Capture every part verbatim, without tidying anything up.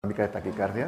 Una mica de taquicàrdia.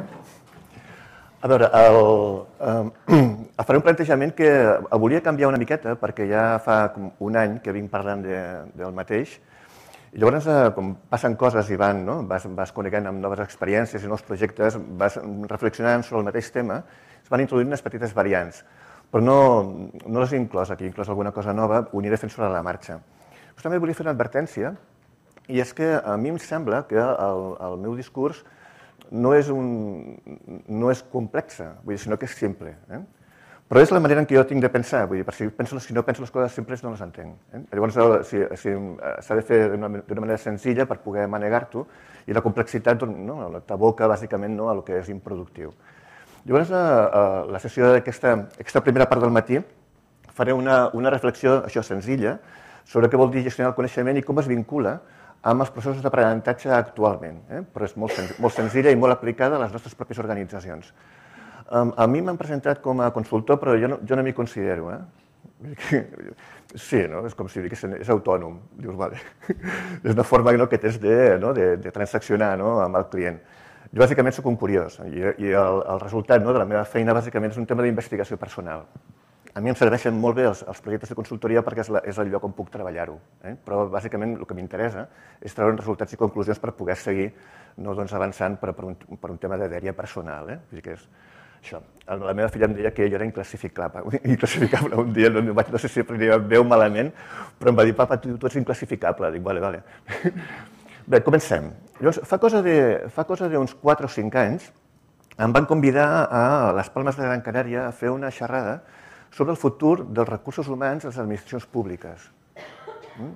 A veure, el, eh, faré un plantejament que volia canviar una miqueta perquè ja fa com un any que vinc parlant de, del mateix i llavors, eh, com passen coses i van, no? vas, vas coneguent amb noves experiències i nous projectes, vas reflexionant sobre el mateix tema, es van introduint unes petites variants, però no, no les he inclòs aquí, he inclòs alguna cosa nova, ho aniré fent sobre la marxa. Però també volia fer una advertència, i és que a mi em sembla que el, el meu discurs no és, un, no és complexa, vull dir, sinó que és simple. Eh? Però és la manera en què jo tinc de pensar, vull dir, per si, penso, si no penso les coses simples no les entenc. Eh? Llavors, si, si, s'ha de fer d'una manera senzilla per poder manegar-t'ho, i la complexitat no, t'aboca bàsicament no, a lo que és improductiu. Llavors, a, a la sessió d'aquesta aquesta primera part del matí faré una, una reflexió això senzilla sobre què vol dir gestionar el coneixement i com es vincula amb els processos d'aprenentatge actualment, eh? Però és molt, senz molt senzilla i molt aplicada a les nostres pròpies organitzacions. Um, a mi m'han presentat com a consultor, però jo no, jo no m'hi considero. Eh? Sí, no? És com si digués, és autònom. Dius, vale. És una forma no, que tens de, no, de, de transaccionar no, amb el client. Jo bàsicament soc un curiós i, i el, el resultat no, de la meva feina bàsicament és un tema d'investigació personal. A mi em serveixen molt bé els, els projectes de consultoria perquè és, la, és el lloc on puc treballar-ho, eh? Però bàsicament el que m'interessa és treure resultats i conclusions per poder seguir no, doncs, avançant per, per, un, per un tema de dèria personal. Eh? Vull dir que és això. La meva filla em deia que jo era inclassificable. Inclassificable un dia, no, no, no sé si prenia veu malament, però em va dir, papa, tu, tu ets inclassificable. Dic, vale, vale. Bé, comencem. Llavors, fa cosa de, fa cosa d'uns quatre o cinc anys em van convidar a les Palmes de Gran Canària a fer una xerrada sobre el futur dels recursos humans a les administracions públiques. ¿Mm?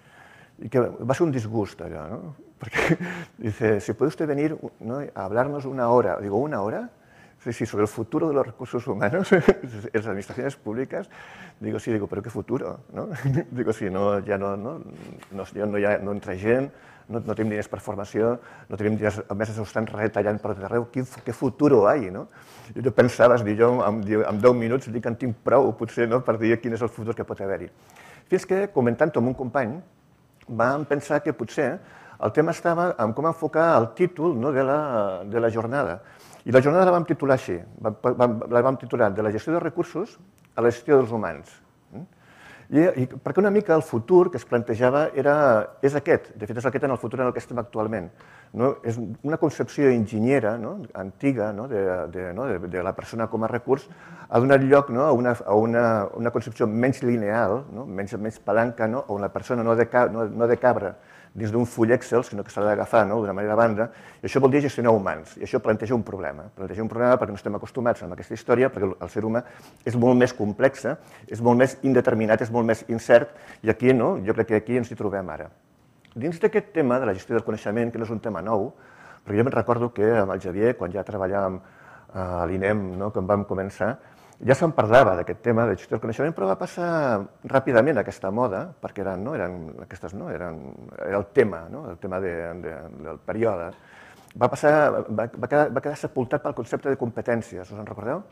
Y que va a ser un disgusto, ¿no? Porque dice, si puede usted venir, ¿no? a hablarnos una hora. Digo, ¿una hora? Sí, sí, sobre el futuro de los recursos humanos en las administraciones públicas. Digo, sí, digo, pero ¿qué futuro? ¿No? Digo, sí, no, ja no, no, no, no, ja, no entra gent, no, no tenim diners per formació, no tenim diners, a més ho estan retallant per tot arreu, quin, què futuro hi, no? I jo pensaves, dir, jo en, en deu minuts dic que en tinc prou, potser, no?, per dir quin és el futur que pot haver-hi. Fins que, comentant-ho amb un company, vam pensar que potser el tema estava en com enfocar el títol no, de, la, de la jornada. I la jornada la vam titular així, la vam titular de la gestió dels recursos a la gestió dels humans. I, i perquè una mica el futur que es plantejava era, és aquest, de fet és aquest en el futur en el que estem actualment. No? És una concepció enginyera, no? antiga, no? De, de, no? de, de la persona com a recurs, ha donat lloc no? a, una, a una, una concepció menys lineal, no? menys, menys palanca, no? on la persona no ha de, no, no de cabre dins d'un full Excel, sinó que s'ha d'agafar no? d'una manera banda, i això vol dir gestionar humans, i això planteja un problema. Planteja un problema perquè no estem acostumats a aquesta història, perquè el ser humà és molt més complex, és molt més indeterminat, és molt més incert, i aquí no? jo crec que aquí ens hi trobem ara. Dins d'aquest tema de la gestió del coneixement, que no és un tema nou, perquè jo me'n recordo que amb el Xavier, quan ja treballàvem a l'I N E M, no? quan vam començar, ja se'n parlava d'aquest tema de gestió del coneixement, però va passar ràpidament aquesta moda, perquè eren, no, eren, aquestes, no, eren, era el tema, no, el tema de, de, del període. Va, passar, va, va, quedar, va quedar sepultat pel concepte de competències, us en recordeu?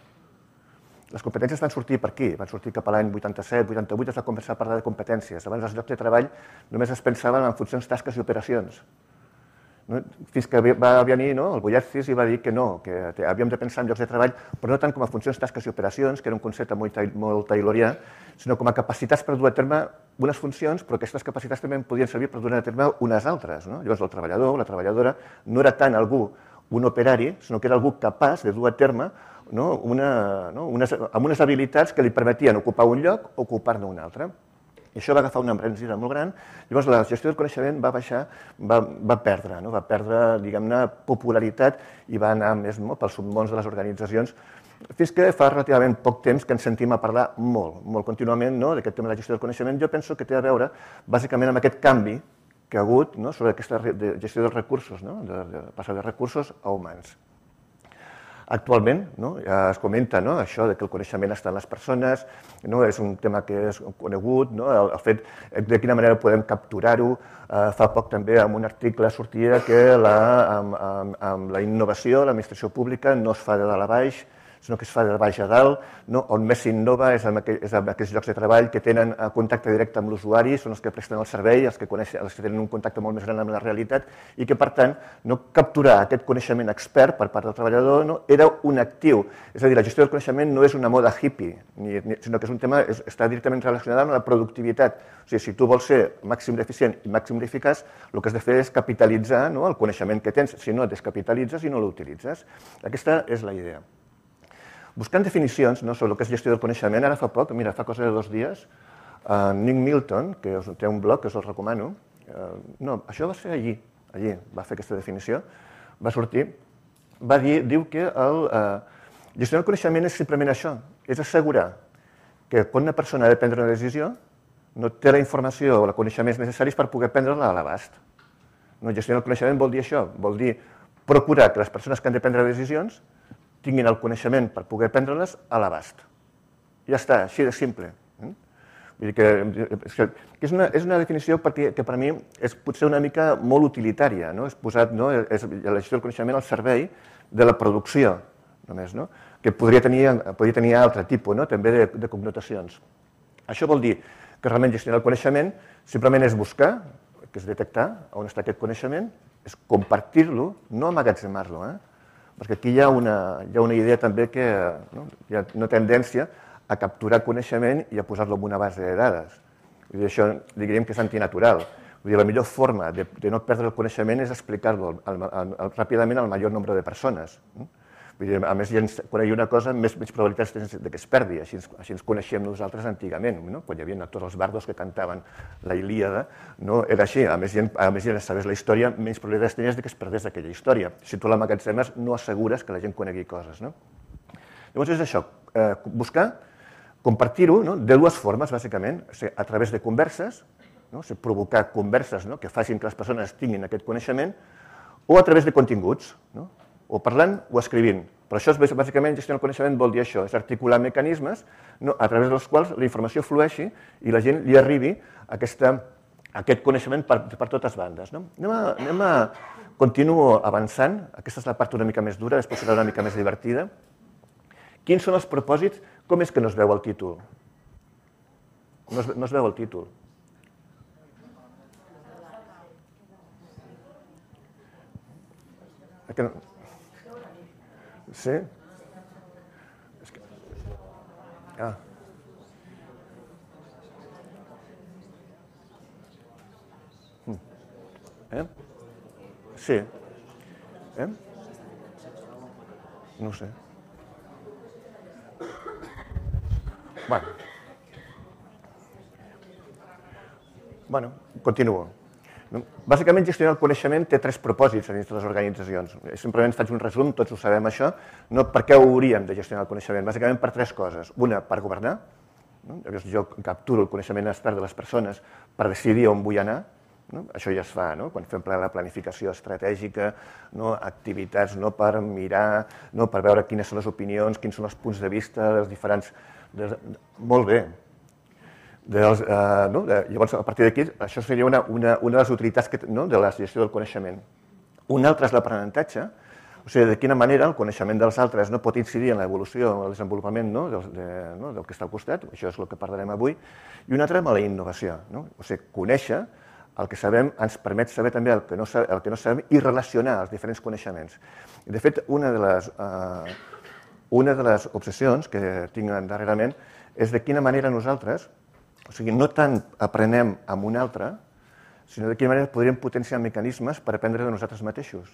Les competències van sortir per aquí, van sortir cap a l'any vuitanta-set, vuitanta-vuit, es va començar a parlar de competències. Abans els llocs de treball només es pensaven en funcions, tasques i operacions. No? Fins que va venir no? el Boiarcis i va dir que no, que havíem de pensar en llocs de treball, però no tant com a funcions, tasques i operacions, que era un concepte molt, molt taylorià, sinó com a capacitats per dur a terme unes funcions, però aquestes capacitats també podien servir per dur a terme unes altres. No? Llavors el treballador o la treballadora no era tant algú, un operari, sinó que era algú capaç de dur a terme no? Una, no? Unes, amb unes habilitats que li permetien ocupar un lloc o ocupar-ne un altre. I això va agafar una embranzida molt gran, llavors la gestió del coneixement va baixar, va, va perdre, no? va perdre, diguem-ne, popularitat i va anar més no? pels submons de les organitzacions, fins que fa relativament poc temps que ens sentim a parlar molt, molt contínuament no? d'aquest tema de la gestió del coneixement. Jo penso que té a veure, bàsicament, amb aquest canvi que ha hagut no? sobre aquesta gestió dels recursos, no? de, de passar de recursos a humans. Actualment no? ja es comenta no? això de que el coneixement està en les persones, no? és un tema que és conegut, no? el, el fet de quina manera podem capturar-ho. Eh, fa poc també en un article sortia que la, amb, amb, amb la innovació l'administració pública no es fa de dalt a baix, sinó que es fa de baix a dalt, no? On més s'innova és en, aquell, és en aquells llocs de treball que tenen contacte directe amb l'usuari, són els que presten el servei, els que, coneixen, els que tenen un contacte molt més gran amb la realitat, i que, per tant, no capturar aquest coneixement expert per part del treballador no? Era un actiu. És a dir, la gestió del coneixement no és una moda hippie, ni, ni, sinó que és un tema, és, està directament relacionat amb la productivitat. O sigui, si tu vols ser màxim d'eficient i màxim d'eficaç, el que has de fer és capitalitzar no? El coneixement que tens, si no, descapitalitzes i no l'utilitzes. Aquesta és la idea. Buscant definicions no, sobre el que és gestió del coneixement, ara fa poc, mira, fa cosa de dos dies, uh, Nick Milton, que té un blog que us el recomano, uh, no, això va ser allí, allí va fer aquesta definició, va sortir, va dir, diu que el, uh, gestionar el coneixement és simplement això, és assegurar que quan una persona ha de prendre una decisió, no té la informació o els coneixements necessaris per poder prendre-la a l'abast. No, gestionar el coneixement vol dir això, vol dir procurar que les persones que han de prendre decisions tinguin el coneixement per poder prendre-les a l'abast. Ja està, així de simple. Vull dir que, que és, una, és una definició perquè, que per mi és potser una mica molt utilitària, no? És posat no? És la gestió del coneixement al servei de la producció, només, no? Que podria tenir, podria tenir altre tipus, no? També de, de connotacions. Això vol dir que realment gestionar el coneixement simplement és buscar, que és detectar on està aquest coneixement, és compartir-lo, no amagatzemar-lo, eh? Perquè aquí hi ha una, hi ha una idea també que no? Hi ha una tendència a capturar coneixement i a posar-lo en una base de dades. Vull dir, això diríem que és antinatural. Vull dir, la millor forma de, de no perdre el coneixement és explicar-lo ràpidament al major nombre de persones. Vull dir, a més, quan hi ha una cosa, més, més probabilitats tens que es perdi. Així, així ens coneixíem nosaltres antigament, no? Quan hi havia tots els bardos que cantaven la Ilíada, no? Era així. A més, a més, ja sabés la història, menys probabilitats tenies que es perdés aquella història. Si tu l'amagatzemes, no assegures que la gent conegui coses. No? Llavors és això, eh, buscar, compartir-ho no? De dues formes, bàsicament, o sigui, a través de converses, no? O sigui, provocar converses no? Que facin que les persones tinguin aquest coneixement, o a través de continguts, no? O parlant o escrivint. Però això, és, bàsicament, gestionar el coneixement vol dir això, és articular mecanismes no, a través dels quals la informació flueixi i la gent li arribi aquesta, aquest coneixement per, per totes bandes. No? Anem, a, anem a... Continuo avançant, aquesta és la part una mica més dura, després serà una mica més divertida. Quins són els propòsits? Com és que no es veu el títol? No es, no es veu el títol. Que no... Sí? És que... Ah. Eh? Sí. Eh? No ho sé. Bueno. Bueno, continuo. Bàsicament, gestionar el coneixement té tres propòsits dins de les organitzacions. Simplement faig un resum, tots ho sabem això. No, per què ho hauríem de gestionar el coneixement? Bàsicament per tres coses. Una, per governar. No? Jo capturo el coneixement expert de les persones per decidir on vull anar. No? Això ja es fa, no? Quan fem la planificació estratègica, no? Activitats no? Per mirar, no? Per veure quines són les opinions, quins són els punts de vista dels diferents... De... Molt bé. Dels, eh, no? de, llavors, a partir d'aquí, això seria una, una, una de les utilitats que, no? De la gestió del coneixement. Un altre és l'aprenentatge, o sigui, de quina manera el coneixement dels altres no pot incidir en l'evolució, en el desenvolupament no? Del, de, no? Del que està al costat, això és el que parlarem avui, i un altre amb la innovació. No? O sigui, conèixer el que sabem ens permet saber també el que no, el que no sabem i relacionar els diferents coneixements. I, de fet, una de les, eh, una de les obsessions que tinc darrerament és de quina manera nosaltres, o sigui, no tant aprenem amb un altre, sinó de quina manera podríem potenciar mecanismes per aprendre de nosaltres mateixos.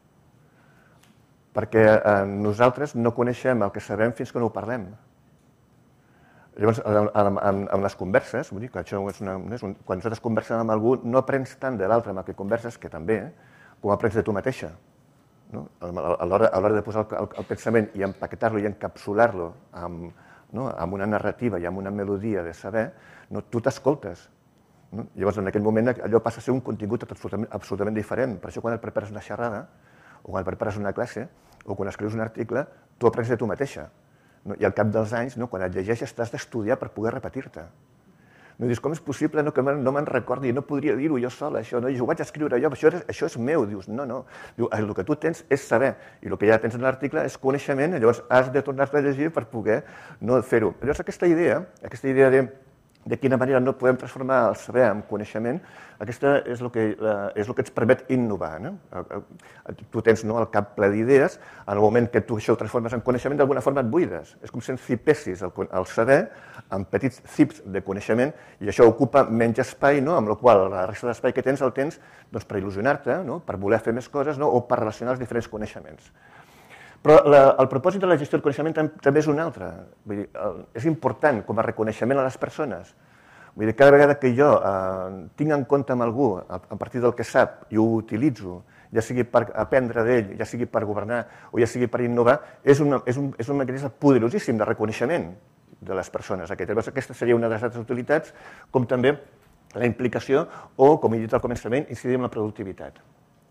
Perquè eh, nosaltres no coneixem el que sabem fins que no ho parlem. Llavors, en les converses, vull dir que això és una, és un, quan nosaltres conversem amb algú, no aprens tant de l'altre amb el que converses, que també, com aprens de tu mateixa. No? A l'hora de posar el, el, el pensament i empaquetar-lo i encapsular-lo amb, no? Amb una narrativa i amb una melodia de saber, no? Tu t'escoltes. No? Llavors, en aquell moment, allò passa a ser un contingut absolutament, absolutament diferent. Per això, quan et prepares una xerrada, o quan et prepares una classe, o quan escrius un article, tu aprens de tu mateixa. No? I al cap dels anys, no? Quan et llegeixes, t'has d'estudiar per poder repetir-te. No dius, com és possible no, que no me'n recordi, no podria dir-ho jo sola, això, no? I ho vaig escriure jo, això, això és meu. Dius, no, no. Diu, el que tu tens és saber, i el que ja tens en l'article és coneixement, llavors has de tornar-te a llegir per poder no fer-ho. Llavors aquesta idea, aquesta idea de de quina manera no podem transformar el saber en coneixement, aquesta és el que, és el que ens permet innovar. No? Tu tens no, el cap ple d'idees, en el moment que tu això ho transformes en coneixement, d'alguna forma et buides. És com si encipessis el, el saber en petits cips de coneixement i això ocupa menys espai, no? Amb la qual la resta d'espai que tens el tens doncs, per il·lusionar-te, no? Per voler fer més coses no? O per relacionar els diferents coneixements. Però la, el propòsit de la gestió del coneixement també és un altre. Vull dir, el, és important com a reconeixement a les persones. Vull dir, cada vegada que jo eh, tinc en compte amb algú a, a partir del que sap i ho utilitzo, ja sigui per aprendre d'ell, ja sigui per governar o ja sigui per innovar, és, una, és, un, és un mecanisme poderosíssim de reconeixement de les persones. Llavors, aquesta seria una de les altres utilitats, com també la implicació o, com he dit al començament, incidir en la productivitat.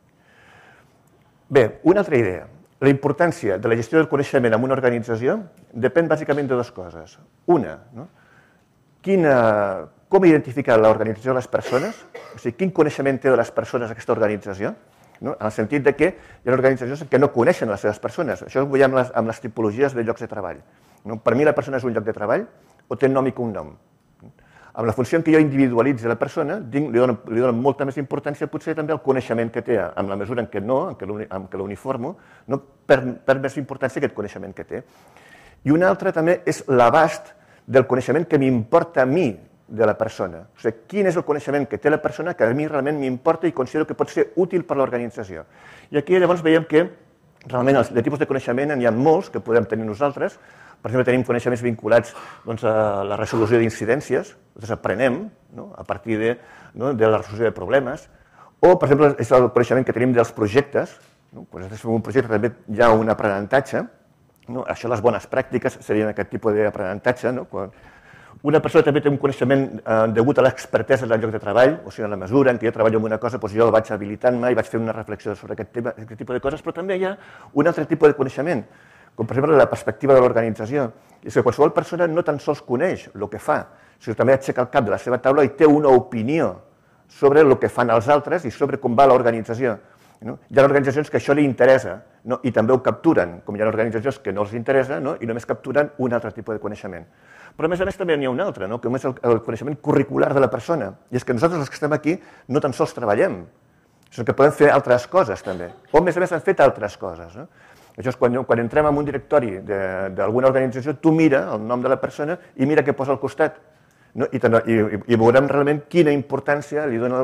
Bé, una altra idea. La importància de la gestió del coneixement en una organització depèn bàsicament de dues coses. Una, no? Quina, com identificar l'organització de les persones, o sigui, quin coneixement té de les persones aquesta organització, no? En el sentit de que hi ha organitzacions que no coneixen les seves persones. Això ho veiem amb les, amb les tipologies de llocs de treball. No? Per mi la persona és un lloc de treball o té nom i cognom. Amb la funció en què jo individualitzi la persona, li dono, li dono molta més importància potser també al coneixement que té, amb la mesura en què no, en què l'uniformo, no, per, per més importància aquest coneixement que té. I una altra també és l'abast del coneixement que m'importa a mi de la persona. O sigui, quin és el coneixement que té la persona que a mi realment m'importa i considero que pot ser útil per l'organització. I aquí llavors veiem que realment de tipus de coneixement n'hi ha molts que podem tenir nosaltres. Per exemple, tenim coneixements vinculats doncs, a la resolució d'incidències, nosaltres aprenem no? A partir de, no? de la resolució de problemes, o, per exemple, és el coneixement que tenim dels projectes. No? Quan nosaltres fem un projecte també hi ha un aprenentatge, no? Això les bones pràctiques serien aquest tipus d'aprenentatge. No? Quan una persona també té un coneixement eh, degut a l'expertesa del lloc de treball, o sigui, en la mesura en què jo treballo en una cosa, doncs jo vaig habilitant-me i vaig fer una reflexió sobre aquest, tema, aquest tipus de coses, però també hi ha un altre tipus de coneixement, com per exemple la perspectiva de l'organització. És que qualsevol persona no tan sols coneix el que fa, sinó també aixeca el cap de la seva taula i té una opinió sobre el que fan els altres i sobre com va l'organització. No? Hi ha organitzacions que això li interessa no? I també ho capturen, com hi ha organitzacions que no els interessa no? I només capturen un altre tipus de coneixement. Però a més a més també n'hi ha un altre, no? Com és el, el coneixement curricular de la persona. I és que nosaltres els que estem aquí no tan sols treballem, sinó que podem fer altres coses també. O a més a més han fet altres coses. No? Això és quan, quan entrem en un directori d'alguna organització, tu mira el nom de la persona i mira què posa al costat. No? I, i, I veurem realment quina importància li dona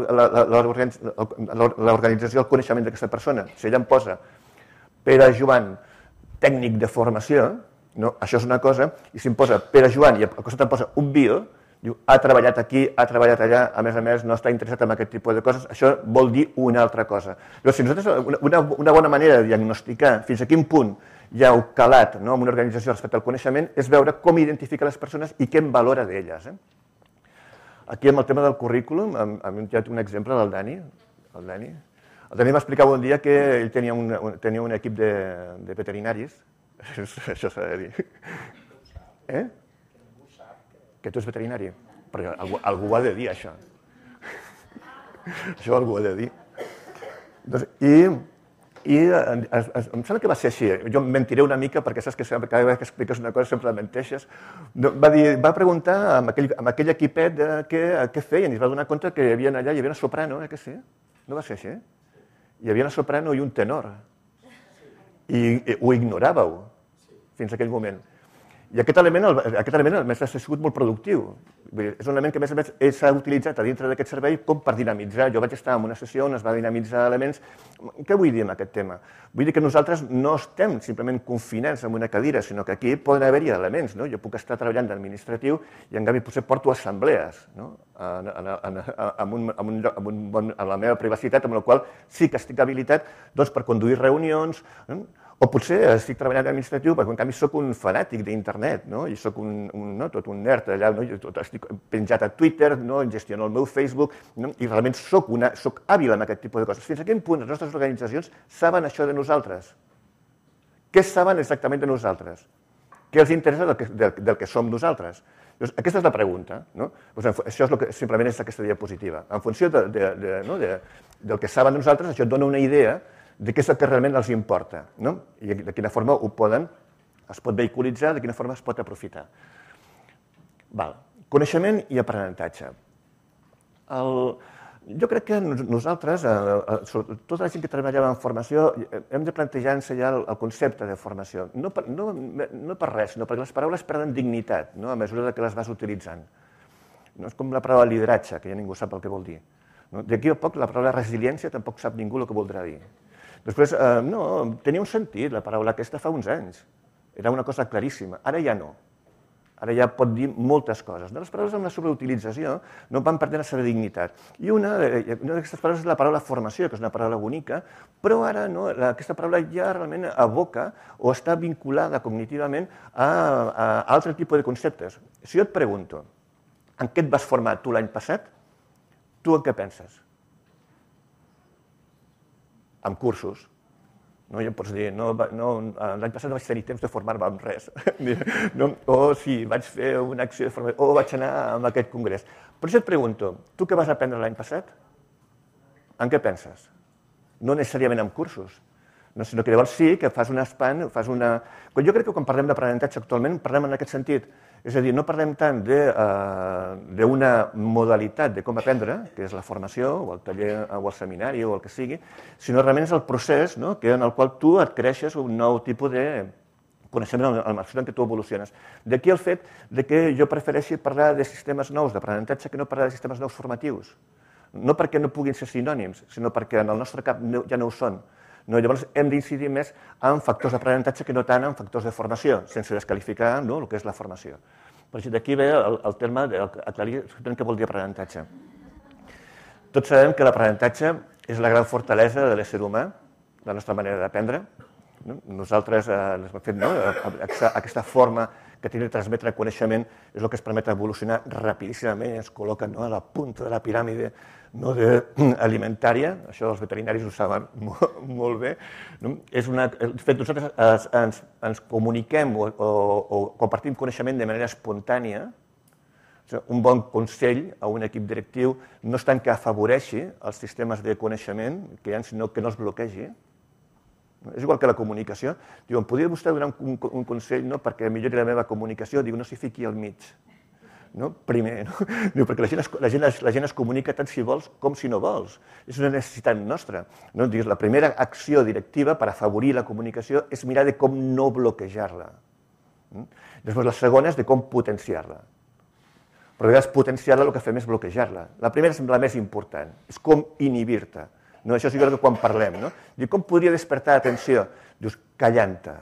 l'organització al coneixement d'aquesta persona. Si ella em posa Pere Joan, tècnic de formació, no? Això és una cosa, i si em posa Pere Joan i al costat em posa un bio, diu, ha treballat aquí, ha treballat allà, a més a més no està interessat en aquest tipus de coses, això vol dir una altra cosa. Llavors, si nosaltres, una, una bona manera de diagnosticar fins a quin punt hi ha un calat no, en una organització respecte al coneixement és veure com identifica les persones i què en valora d'elles. Eh? Aquí amb el tema del currículum, hem tingut un exemple del Dani. El Dani, el Dani m'explicava un dia que ell tenia un, tenia un equip de, de veterinaris, això s'ha de dir. Eh? Que tu ets veterinari, perquè algú, algú ho ha de dir, això. Això algú ho ha de dir. Doncs, I i es, es, em sembla que va ser així. Jo em mentiré una mica perquè saps que cada vegada que expliques una cosa sempre la menteixes. Va, dir, va preguntar amb aquell, amb aquell equipet de què, què feien i es va donar compte que hi havia allà, hi havia una soprano, eh, que sí? No va ser així? Hi havia una soprano i un tenor. I, i ho ignoràveu fins a aquell moment. I aquest element, aquest element a més, ha sigut molt productiu. És un element que, a més a més, s'ha utilitzat a dintre d'aquest servei com per dinamitzar. Jo vaig estar en una sessió on es va dinamitzar elements. Què vull dir amb aquest tema? Vull dir que nosaltres no estem simplement confinats en una cadira, sinó que aquí poden haver-hi elements. No? Jo puc estar treballant d'administratiu i, en canvi, potser porto assemblees no? en, en, en, en, un, en, un, en, un bon, en la meva privacitat, amb la qual sí que estic habilitat doncs, per conduir reunions. No? O potser estic treballant d'administratiu perquè en canvi soc un fanàtic d'internet, no? I soc un, un, no? tot un nerd allà, no? Jo tot, estic penjat a Twitter, no? Gestiono el meu Facebook, no? I realment soc, una, soc hàbil en aquest tipus de coses. Fins a quin punt les nostres organitzacions saben això de nosaltres? Què saben exactament de nosaltres? Què els interessa del que, del, del que som nosaltres? Aquesta és la pregunta. Això simplement és aquesta diapositiva. En funció del que saben de nosaltres, això et dona una idea de què és el que realment els importa i de quina forma ho poden, es pot vehiculitzar, de quina forma es pot aprofitar. Coneixement i aprenentatge. Jo crec que nosaltres, tota la gent que treballava en formació, hem de plantejar-nos ja el concepte de formació. No per res, sinó perquè les paraules perden dignitat a mesura que les vas utilitzant. No és com la paraula lideratge, que ja ningú sap el que vol dir. D'aquí a poc la paraula resiliència tampoc sap ningú el que voldrà dir. Després, no, tenia un sentit la paraula aquesta fa uns anys. Era una cosa claríssima. Ara ja no. Ara ja pot dir moltes coses. Les paraules amb la sobreutilització no van perdent la seva dignitat. I una d'aquestes paraules és la paraula formació, que és una paraula bonica, però ara aquesta paraula ja realment evoca o està vinculada cognitivament a altre tipus de conceptes. Si jo et pregunto, en què et vas formar tu l'any passat, tu en què penses? En cursos. No, ja em pots dir, l'any passat no vaig tenir temps de formar-me en res. O sí, vaig fer una acció de formació, o vaig anar a aquest congrés. Per això et pregunto, tu què vas aprendre l'any passat? En què penses? No necessàriament en cursos, sinó que llavors sí que fas un expand, fas una... Jo crec que quan parlem d'aprenentatge actualment parlem en aquest sentit. És a dir, no parlem tant d'una modalitat de com aprendre, que és la formació, o el taller, o el seminari, o el que sigui, sinó realment és el procés en el qual tu adquireixes un nou tipus de coneixement en el en què tu evoluciones. D'aquí el fet que jo prefereixi parlar de sistemes nous d'aprenentatge que no parlar de sistemes nous formatius. No perquè no puguin ser sinònims, sinó perquè en el nostre cap ja no ho són. Llavors hem d'incidir més en factors d'aprenentatge que no tant en factors de formació, sense desqualificar el que és la formació. Per això d'aquí ve el terme d'aclarir què vol dir aprenentatge. Tots sabem que l'aprenentatge és la gran fortalesa de l'ésser humà, la nostra manera d'aprendre. Nosaltres hem fet aquesta forma que tenim de transmetre coneixement és el que ens permet evolucionar rapidíssimament i ens col·loca a la punta de la piràmide alimentària, això els veterinaris ho saben molt bé. De fet, nosaltres ens comuniquem o compartim coneixement de manera espontània. Un bon consell a un equip directiu no és tant que afavoreixi els sistemes de coneixement que hi ha, sinó que no els bloquegi. És igual que la comunicació. Diu, em podria vostè donar un consell perquè millori la meva comunicació? Diu, no s'hi fiqui al mig. Primer, perquè la gent es comunica tant si vols com si no vols. És una necessitat nostra. La primera acció directiva per afavorir la comunicació és mirar de com no bloquejar-la. Després la segona és de com potenciar-la. Però a vegades potenciar-la el que fem és bloquejar-la. La primera és la més important, és com inhibir-te. Això sí que quan parlem. Com podria despertar atenció? Dius, callant-te.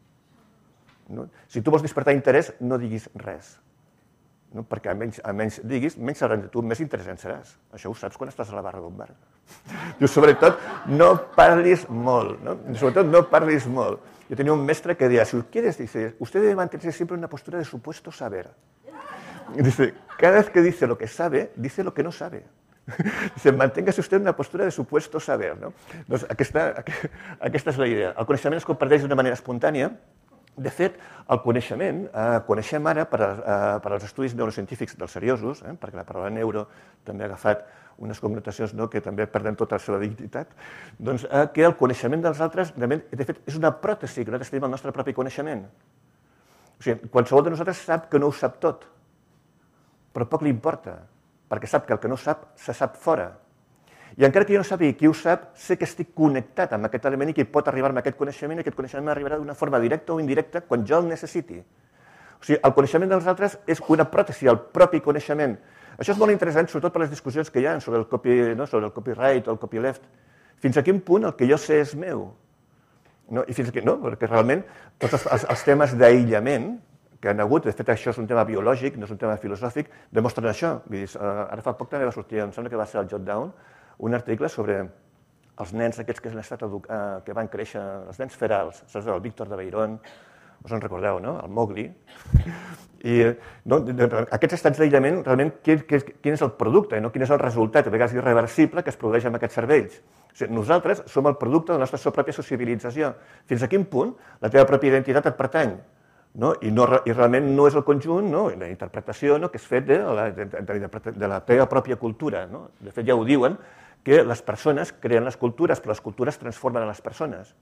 Si tu vols despertar interès, no diguis res. Perquè a menys diguis, menys sabràs de tu, més interessant seràs. Això ho saps quan estàs a la barra d'un bar. Dius, sobretot, no parlis molt. Sobretot, no parlis molt. Jo tenia un mestre que deia, si quieres, dice, usted debe mantenerse siempre en una postura de supuesto saber. Dice, cada vez que dice lo que sabe, dice lo que no sabe. Dice, manténgase usted en una postura de supuesto saber. Aquesta és la idea. El coneixement es comparteix d'una manera espontània. De fet, el coneixement, coneixem ara per als estudis neurocientífics dels seriosos, perquè la paraula neuro també ha agafat unes connotacions que també perden tota la seva dignitat, doncs que el coneixement dels altres, de fet, és una pròtesi que nosaltres tenim el nostre propi coneixement. O sigui, qualsevol de nosaltres sap que no ho sap tot, però poc li importa, perquè sap que el que no sap se sap fora. I encara que jo no sàpiga qui ho sap, sé que estic connectat amb aquest element i que pot arribar-me aquest coneixement i aquest coneixement m'arribarà d'una forma directa o indirecta quan jo el necessiti. O sigui, el coneixement dels altres és una pròtesi, el propi coneixement. Això és molt interessant, sobretot per les discussions que hi ha sobre el copyright o el copyleft. Fins a quin punt el que jo sé és meu? I fins aquí, no, perquè realment tots els temes d'aïllament que han hagut, de fet això és un tema biològic, no és un tema filosòfic, demostren això. Ara fa poc també va sortir, em sembla que va ser el Jotdown, un article sobre els nens aquests que han estat que van créixer, els nens ferals, saps? El Víctor de Beiron, us en recordeu, no? El Mowgli. I aquests estats d'aïllament, realment, quin és el producte, quin és el resultat, a vegades irreversible, que es produeix amb aquests cervells. Nosaltres som el producte de la nostra pròpia sociabilització. Fins a quin punt la teva pròpia identitat et pertany? no? I, no, I realment no és el conjunt, no? La interpretació, no? Que és fet de la, de, de, de la teva pròpia cultura. No? De fet, ja ho diuen, que les persones creen les cultures, però les cultures transformen a les persones.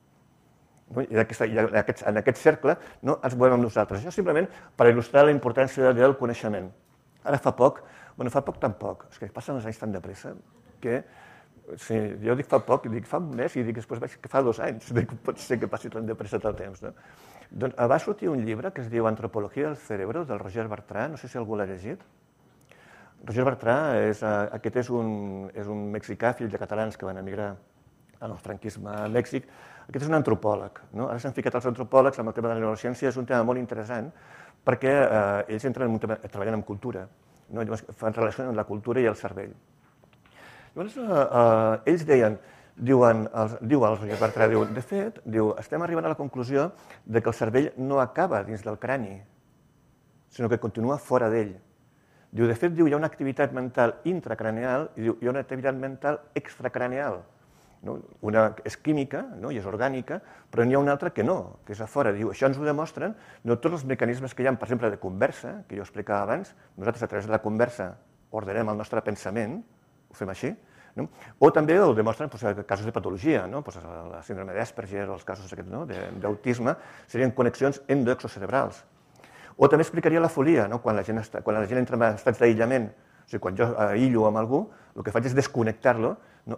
No? I, aquesta, i en, aquest, en aquest cercle no, ens movem amb nosaltres. Això simplement per il·lustrar la importància del coneixement. Ara fa poc, bueno, fa poc tampoc, és que passen els anys tan de pressa que sí, jo dic fa poc, dic fa un mes i dic després vaig que fa dos anys, dic, pot ser que passi tan de pressa el temps. No? Doncs va sortir un llibre que es diu Antropologia del cerebro, del Roger Bartra, no sé si algú l'ha llegit. Roger Bartra, és, aquest és un, és un mexicà, fill de catalans que van emigrar al franquisme a Mèxic. Aquest és un antropòleg. No? Ara s'han ficat els antropòlegs amb el tema de la neurociència, és un tema molt interessant perquè eh, ells entren en un tema, treballant amb cultura, no? Llavors fan relació amb la cultura i el cervell. Llavors, eh, eh, ells deien, diuen, els, diu el Roger Bartra, diu, de fet, diu, estem arribant a la conclusió de que el cervell no acaba dins del crani, sinó que continua fora d'ell. Diu, de fet, diu, hi ha una activitat mental intracraneal i diu, hi ha una activitat mental extracraneal. No? Una és química, no? I és orgànica, però n'hi ha una altra que no, que és a fora. Diu, això ens ho demostren no, tots els mecanismes que hi ha, per exemple, de conversa, que jo explicava abans, nosaltres a través de la conversa ordenem el nostre pensament, ho fem així, no? O també ho demostren doncs, casos de patologia, no? Pues la síndrome d'Asperger o els casos no? d'autisme, serien connexions endoexocerebrals. O també explicaria la folia, no? quan, la gent està, quan la gent entra en estats d'aïllament, o sigui, quan jo aïllo amb algú, el que faig és desconnectar-lo no?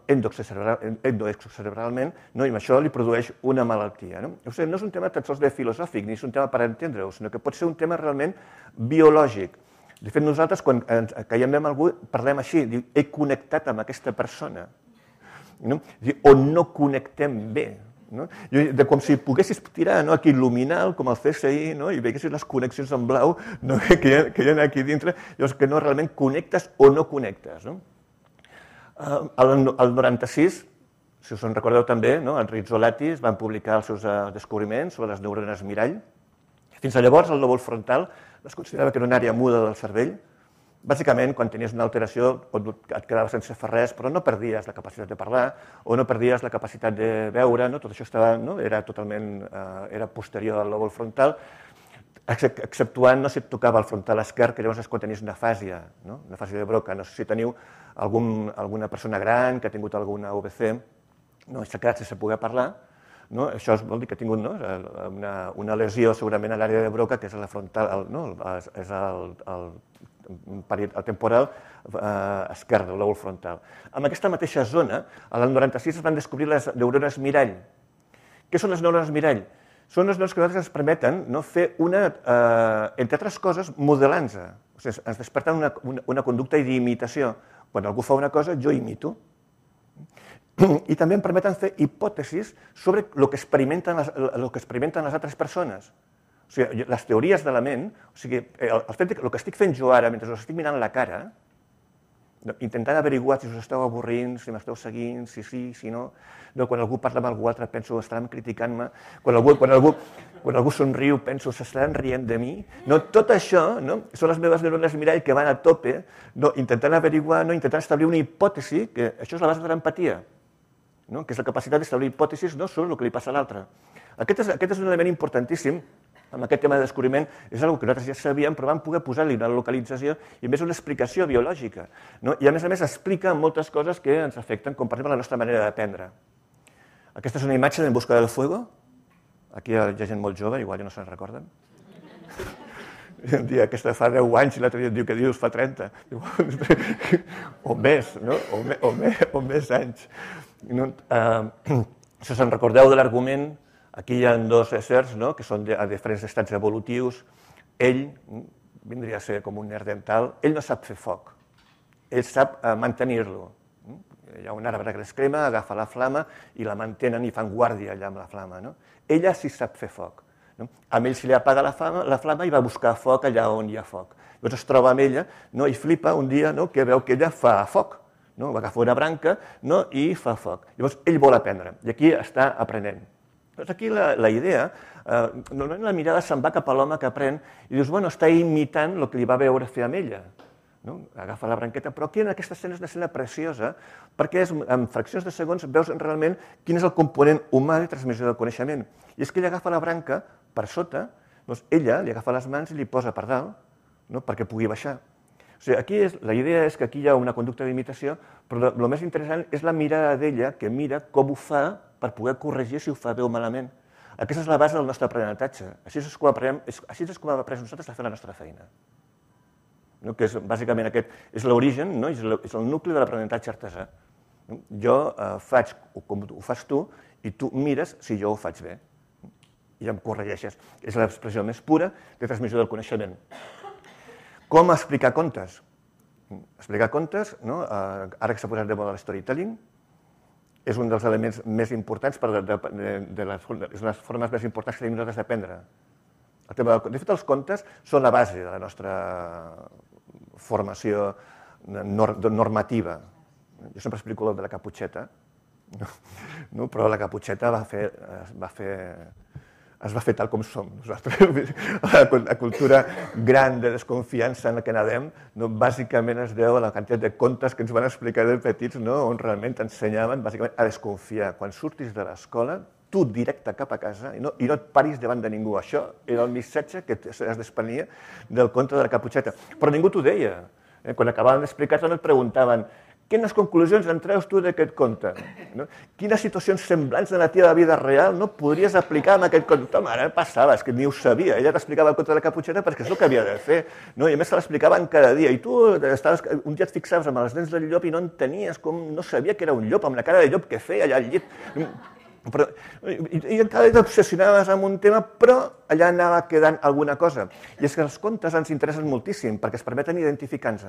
endoexocerebralment, no? I això li produeix una malaltia. No? O sigui, no és un tema tan sols de filosòfic, ni és un tema per entendre-ho, sinó que pot ser un tema realment biològic. De fet, nosaltres, quan ens caiem amb algú, parlem així, diu, he connectat amb aquesta persona, no? O no connectem bé. No? De com si poguessis tirar no? aquí luminal, com el C S I, no? I veiessis les connexions en blau no? que, hi ha, que hi ha aquí dintre, llavors que no realment connectes o no connectes. No? El, el noranta-sis, si us en recordeu també, no? En Rizzolatti van publicar els seus descobriments sobre les neurones mirall. Fins a llavors, el lòbul frontal es considerava que era una àrea muda del cervell. Bàsicament, quan tenies una alteració, et quedaves sense fer res, però no perdies la capacitat de parlar o no perdies la capacitat de veure, no? Tot això estava, no? era totalment eh, era posterior al lòbul frontal, exceptuant no, si et tocava el frontal esquerre, que llavors és quan tenies una afàsia, no? Una afàsia de Broca. No sé si teniu algun, alguna persona gran que ha tingut alguna U B C, no? I s'ha quedat sense poder parlar. No? Això vol dir que ha tingut no? una, una lesió segurament a l'àrea de Broca, que és la frontal, el, no? és el, el, el temporal eh, esquerre, el lòbul frontal. En aquesta mateixa zona, al noranta-sis es van descobrir les neurones mirall. Què són les neurones mirall? Són les neurones que ens permeten no? fer una, eh, entre altres coses, modelant-se. O sigui, ens desperten una, una, una conducta d'imitació. Quan algú fa una cosa, jo imito. I també em permeten fer hipòtesis sobre el que experimenten les, el que experimenten les altres persones. O sigui, les teories de la ment, o sigui, el, el fet de que el que estic fent jo ara, mentre us estic mirant la cara, intentant averiguar si us esteu avorrint, si m'esteu seguint, si sí, si no, no, quan algú parla amb algú altre penso estaran criticant-me, quan algú, quan, algú, quan algú somriu penso s'estaran rient de mi, no, tot això no, són les meves neurones mirall que van a tope, no, intentant averiguar, no, intentant establir una hipòtesi, que això és la base de l'empatia, no, que és la capacitat d'establir hipòtesis no, sobre el que li passa a l'altre. Aquest, és, aquest és un element importantíssim. Amb aquest tema de descobriment és una cosa que nosaltres ja sabíem, però vam poder posar-li una localització i a més una explicació biològica. No? I a més a més explica moltes coses que ens afecten, com per exemple la nostra manera d'aprendre. Aquesta és una imatge d'En busca del fuego. Aquí hi ha gent molt jove, igual ja no se'n recorden. Un dia aquesta fa deu anys i l'altre dia diu que dius fa trenta. O més, no? O, me, o, me, o més anys. No? Uh, si se'n recordeu de l'argument, aquí hi ha dos éssers no? que són de, a diferents estats evolutius. Ell vindria a ser com un neandertal. Ell no sap fer foc. Ell sap uh, mantenir-lo. Hi ha un arbre que es crema, agafa la flama i la mantenen i fan guàrdia allà amb la flama. No? Ella sí sap fer foc. No? A ell se li apaga la flama, la flama i va buscar foc allà on hi ha foc. Llavors es troba amb ella no? i flipa un dia no? que veu que ella fa foc. No? Va agafar una branca no? i fa foc. Llavors ell vol aprendre i aquí està aprenent. Doncs aquí la, la idea, eh, normalment la mirada se'n va cap a l'home que aprèn i dius, bueno, està imitant el que li va veure fer amb ella. No? Agafa la branqueta, però aquí en aquesta escena és una escena preciosa perquè és, en fraccions de segons veus realment quin és el component humà de transmissió del coneixement. I és que ella agafa la branca per sota Doncs ella li agafa les mans i li posa per dalt, no? Perquè pugui baixar. O sigui, aquí és, la idea és que aquí hi ha una conducta d'imitació, però el més interessant és la mirada d'ella, que mira com ho fa per poder corregir si ho fa bé o malament. Aquesta és la base del nostre aprenentatge. Així és com aprenem, així és com hem après nosaltres a fer la nostra feina. No? Que és, bàsicament aquest és l'origen, no? És el nucli de l'aprenentatge artesà. Jo eh, faig com ho fas tu i tu mires si jo ho faig bé i em corregeixes. És l'expressió més pura de transmissió del coneixement. Com explicar contes? Explicar contes, no? eh, ara que s'ha posat de moda el storytelling, és un dels elements més importants, per de, de, de les, és una de les formes més importants que tenim nosaltres d'aprendre. De fet, els contes són la base de la nostra formació normativa. Jo sempre explico el de la Caputxeta, no? Però la Caputxeta va fer, va fer, es va fer tal com som nosaltres. La cultura gran de desconfiança en la que nadem, no? Bàsicament es deu a la quantitat de contes que ens van explicar de petits, no? On realment ensenyaven bàsicament a desconfiar. Quan surtis de l'escola, tu directe cap a casa i no, i no et paris davant de ningú. Això era el missatge que es desprenia del conte de la Caputxeta. Però ningú t'ho deia. Eh? Quan acabaven d'explicar-te no et preguntaven quines conclusions en treus tu d'aquest conte? No? Quines situacions semblants de la teva vida real no podries aplicar en aquest conte? Home, ara passava, és que ni ho sabia. Ella t'explicava el conte de la Caputxeta perquè és el que havia de fer. No? I a més se l'explicaven cada dia. I tu estaves, un dia et fixaves amb les dents del llop i no entenies com no sabia que era un llop, amb la cara de llop que feia allà al llit. Però, i, i encara t'obsessionaves amb un tema, però allà anava quedant alguna cosa. I és que els contes ens interessen moltíssim perquè es permeten identificar-nos.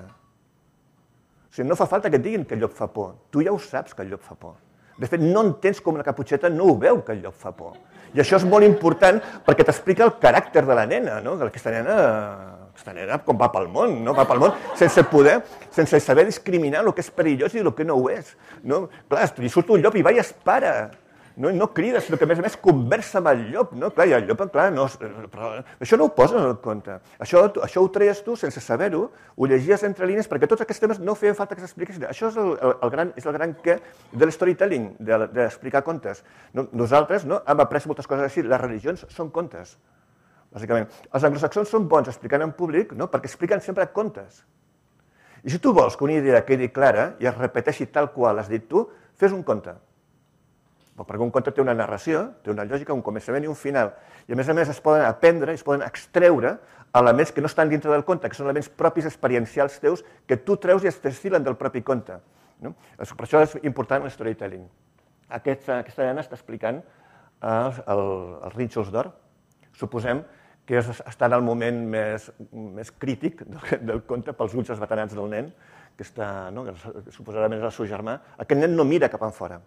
O sigui, no fa falta que et diguin que el llop fa por. Tu ja ho saps que el llop fa por. De fet, no entens com la Caputxeta no ho veu que el llop fa por. I això és molt important perquè t'explica el caràcter de la nena, no? Aquesta nena, aquesta nena com va pel món, no? Va pel món sense poder, sense saber discriminar el que és perillós i el que no ho és. No? Clar, li surt un llop i va i es para. No, no crida, sinó que a més a més conversa amb el llop, no? Clar, i el llop, clar, no, però això no ho posen en el compte. Això, això ho treies tu sense saber-ho, ho llegies entre línies, perquè tots aquests temes no feien falta que s'expliquessin. Això és el, el, el, gran, és el gran què de l'storytelling, d'explicar de, contes. No, nosaltres no, hem après moltes coses així, les religions són contes, bàsicament. Els anglosaxons són bons explicant en públic, no? Perquè expliquen sempre contes. I si tu vols que una idea quedi clara i es repeteixi tal qual has dit tu, fes un conte. Perquè un conte té una narració, té una lògica, un començament i un final. I a més a més es poden aprendre, es poden extreure elements que no estan dintre del conte, que són elements propis experiencials teus, que tu treus i es desfilen del propi conte. No? Per això és important el storytelling. Aquesta, aquesta nena està explicant els, el, els rínxols d'or. Suposem que és, està en el moment més, més crític del, del conte pels ulls esbatanats del nen, que, està, no? que suposadament és el seu germà. Aquest nen no mira cap enfora.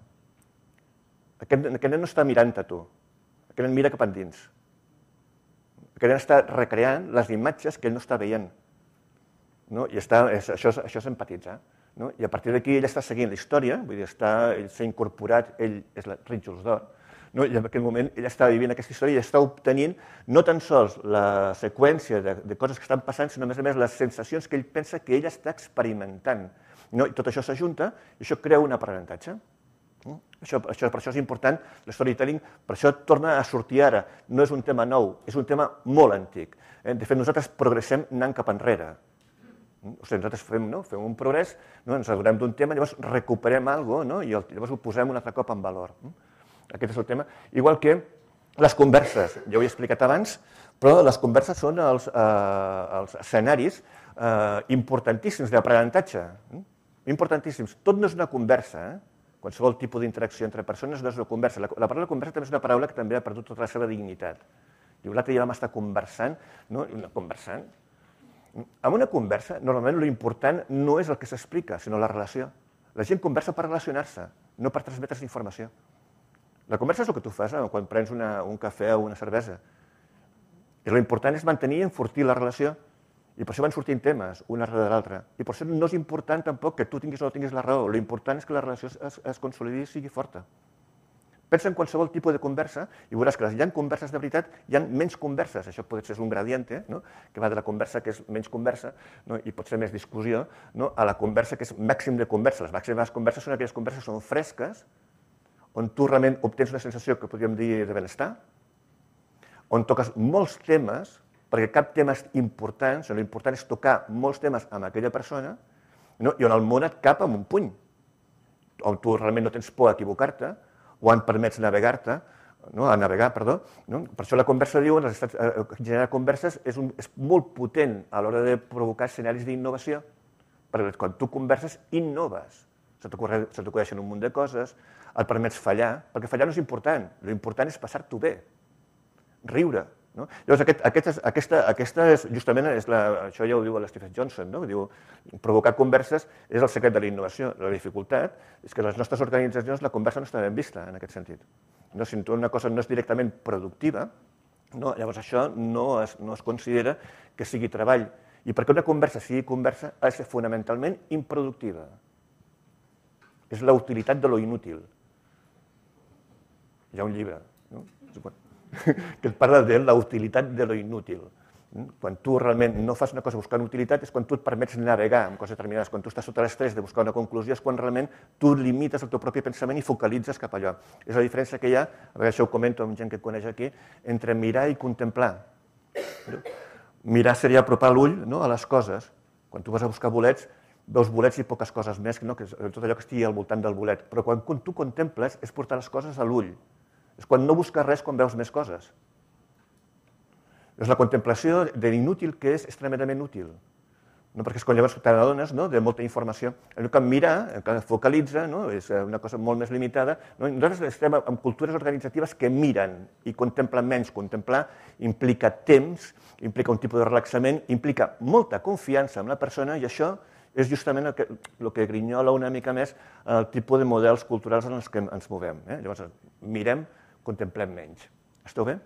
Aquest, aquest nen no està mirant a tu, aquest nen mira cap endins. Aquest nen està recreant les imatges que ell no està veient. No? I està, és, això, això és empatitzar. No? I a partir d'aquí ell està seguint la història, vull dir, està, ell s'ha incorporat, ell és la Rínxols d'Or, no? I en aquell moment ell està vivint aquesta història i està obtenint no tan sols la seqüència de, de coses que estan passant, sinó a més a més les sensacions que ell pensa que ell està experimentant. No? I tot això s'ajunta i això crea un aprenentatge. Això, això, per això és important, l'storytelling, per això torna a sortir ara. No és un tema nou, és un tema molt antic. De fet, nosaltres progressem anant cap enrere. O sigui, nosaltres fem, no? fem un progrés, no? Ens adonem d'un tema, llavors recuperem alguna cosa, no? I llavors ho posem un altre cop en valor. Aquest és el tema. Igual que les converses, ja ho he explicat abans, però les converses són els, eh, els escenaris eh, importantíssims d'aprenentatge. Importantíssims. Tot no és una conversa, eh? Qualsevol tipus d'interacció entre persones no és una conversa. La, la paraula conversa també és una paraula que també ha perdut tota la seva dignitat. Diu, l'altre ja vam estar conversant, no? Conversant. En una conversa, normalment l'important no és el que s'explica, sinó la relació. La gent conversa per relacionar-se, no per transmetre's informació. La conversa és el que tu fas eh? quan prens una, un cafè o una cervesa. I l'important és mantenir i enfortir la relació. I per això van sortint temes, un darrere l'altre. I per això no és important tampoc que tu tinguis o no tinguis la raó. L'important és que la relació es, es consolidi i sigui forta. Pensa en qualsevol tipus de conversa i veuràs que hi ha converses de veritat, hi ha menys converses. Això pot ser un gradiente, no? Que va de la conversa que és menys conversa, no? I pot ser més discussió, no? A la conversa que és màxim de conversa. Les màximes converses són aquelles converses que són fresques, on tu realment obtens una sensació que podríem dir de benestar, on toques molts temes, perquè cap tema és important, sinó l'important és tocar molts temes amb aquella persona, no? I on el món et cap amb un puny, on tu realment no tens por a equivocar-te, o en permets navegar-te, no? a navegar, perdó. No? Per això la conversa, diuen, generar converses és, un, és molt potent a l'hora de provocar escenaris d'innovació, perquè quan tu converses, innoves. Se t'acudeixen un munt de coses, et permets fallar, perquè fallar no és important, l'important és passar-t'ho bé, riure. No? Llavors, aquest, aquesta, aquesta, aquesta és, justament, és la, això ja ho diu l'Stephen Johnson, no? Diu, provocar converses és el secret de la innovació. La dificultat és que a les nostres organitzacions la conversa no està ben vista, en aquest sentit. No? Si una cosa no és directament productiva, no? Llavors això no es, no es considera que sigui treball. I perquè una conversa sigui conversa ha de ser fonamentalment improductiva. És la utilitat de lo inútil. Hi ha un llibre, no? que et parla de la utilitat de lo inútil. Quan tu realment no fas una cosa buscant utilitat és quan tu et permets navegar amb coses determinades. Quan tu estàs sota l'estrès de buscar una conclusió és quan realment tu limites el teu propi pensament i focalitzes cap allò. És la diferència que hi ha, a vegades això ho comento amb gent que et coneix aquí, entre mirar i contemplar. Mirar seria apropar l'ull, no, a les coses. Quan tu vas a buscar bolets, veus bolets i poques coses més, no? Que és tot allò que estigui al voltant del bolet. Però quan tu contemples és portar les coses a l'ull. És quan no busques res, quan veus més coses. És la contemplació de l'inútil que és extremadament útil. No? Perquè és quan llavors te n'adones, no? De molta informació. En lloc de mirar, que focalitza, no? És una cosa molt més limitada. No? Nosaltres estem en cultures organitzatives que miren i contemplen menys. Contemplar implica temps, implica un tipus de relaxament, implica molta confiança en la persona i això és justament el que, el que grinyola una mica més el tipus de models culturals en els que ens movem. Eh? Llavors, mirem, contemplem menys. Esteu bé?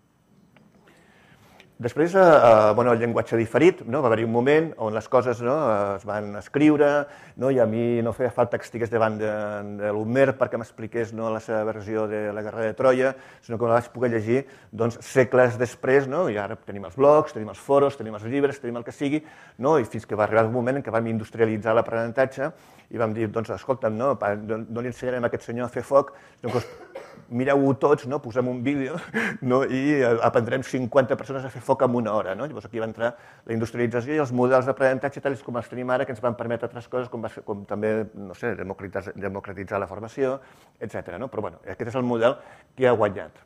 Després, eh, bueno, el llenguatge diferit, no? Va haver-hi un moment on les coses, no, es van escriure, no? I a mi no feia falta que estigués davant de, de l'Homer perquè m'expliqués, no, la seva versió de la Guerra de Troia, sinó que la vaig poder llegir, doncs, segles després, no? I ara tenim els blogs, tenim els foros, tenim els llibres, tenim el que sigui, no? I fins que va arribar un moment en què vam industrialitzar l'aprenentatge i vam dir, doncs, escolta'm, no, no, no li ensenyarem a aquest senyor a fer foc, sinó que mireu-ho tots, no? Posem un vídeo, no? I aprendrem cinquanta persones a fer foc en una hora. No? Llavors aquí va entrar la industrialització i els models d'aprenentatge tals com els tenim ara, que ens van permetre altres coses, com, va ser, com també, no sé, democratitzar, democratitzar la formació, etcètera. No? Però bueno, aquest és el model que ha guanyat.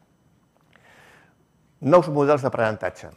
Nous models d'aprenentatge.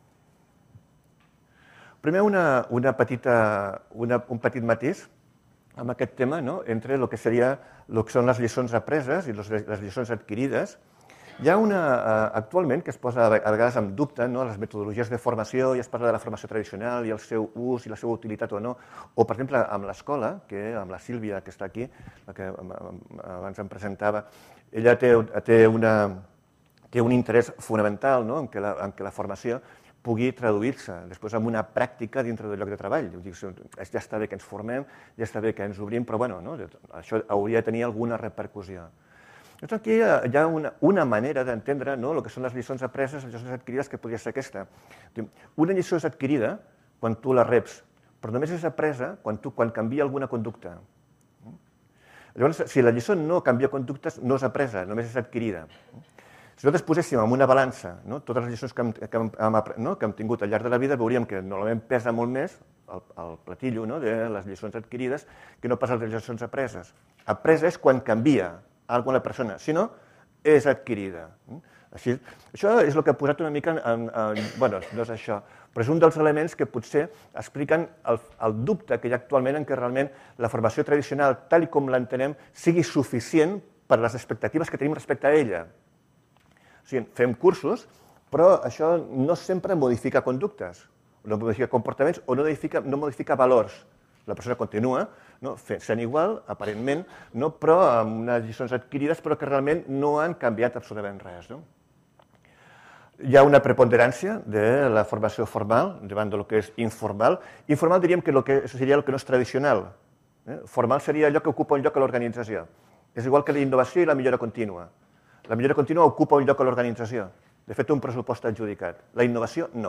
Primer una, una petita, una, un petit matís amb aquest tema, no? Entre el que seria el que són les lliçons apreses i les, les lliçons adquirides. Hi ha una, actualment, que es posa a vegades en dubte, no? Les metodologies de formació, ja es parla de la formació tradicional i el seu ús i la seva utilitat o no, o, per exemple, amb l'escola, que amb la Sílvia, que està aquí, la que abans em presentava, ella té, té, una, té un interès fonamental, no? en, que la, en que la formació pugui traduir-se després en una pràctica dintre del lloc de treball. Dic, ja està bé que ens formem, ja està bé que ens obrim, però bueno, no? Això hauria de tenir alguna repercussió. Llavors aquí hi ha una, una manera d'entendre, no? El que són les lliçons apreses, les lliçons adquirides, que podria ser aquesta. Una lliçó és adquirida quan tu la reps, però només és apresa quan, tu, quan canvia alguna conducta. Llavors, si la lliçó no canvia conductes, no és apresa, només és adquirida. Si nosaltres poséssim en una balança, no, totes les lliçons que hem, que, hem, no, que hem tingut al llarg de la vida, veuríem que normalment pesa molt més el, el platillo, no, de les lliçons adquirides que no pas les lliçons apreses. Apresa és quan canvia alguna persona, si no, és adquirida. Així, això és el que ha posat una mica en, en... Bueno, no és això, però és un dels elements que potser expliquen el, el dubte que hi ha actualment en què realment la formació tradicional, tal com l'entenem, sigui suficient per les expectatives que tenim respecte a ella. O sigui, fem cursos, però això no sempre modifica conductes, no modifica comportaments o no modifica, no modifica valors. La persona continua, no, sent igual, aparentment, no, però amb unes lliçons adquirides, però que realment no han canviat absolutament res. No? Hi ha una preponderància de la formació formal davant del que és informal. Informal diríem que, lo que seria el que no és tradicional. Eh? Formal seria allò que ocupa un lloc a l'organització. És igual que la innovació i la millora contínua. La millora contínua ocupa un lloc a l'organització. De fet, un pressupost adjudicat. La innovació, no.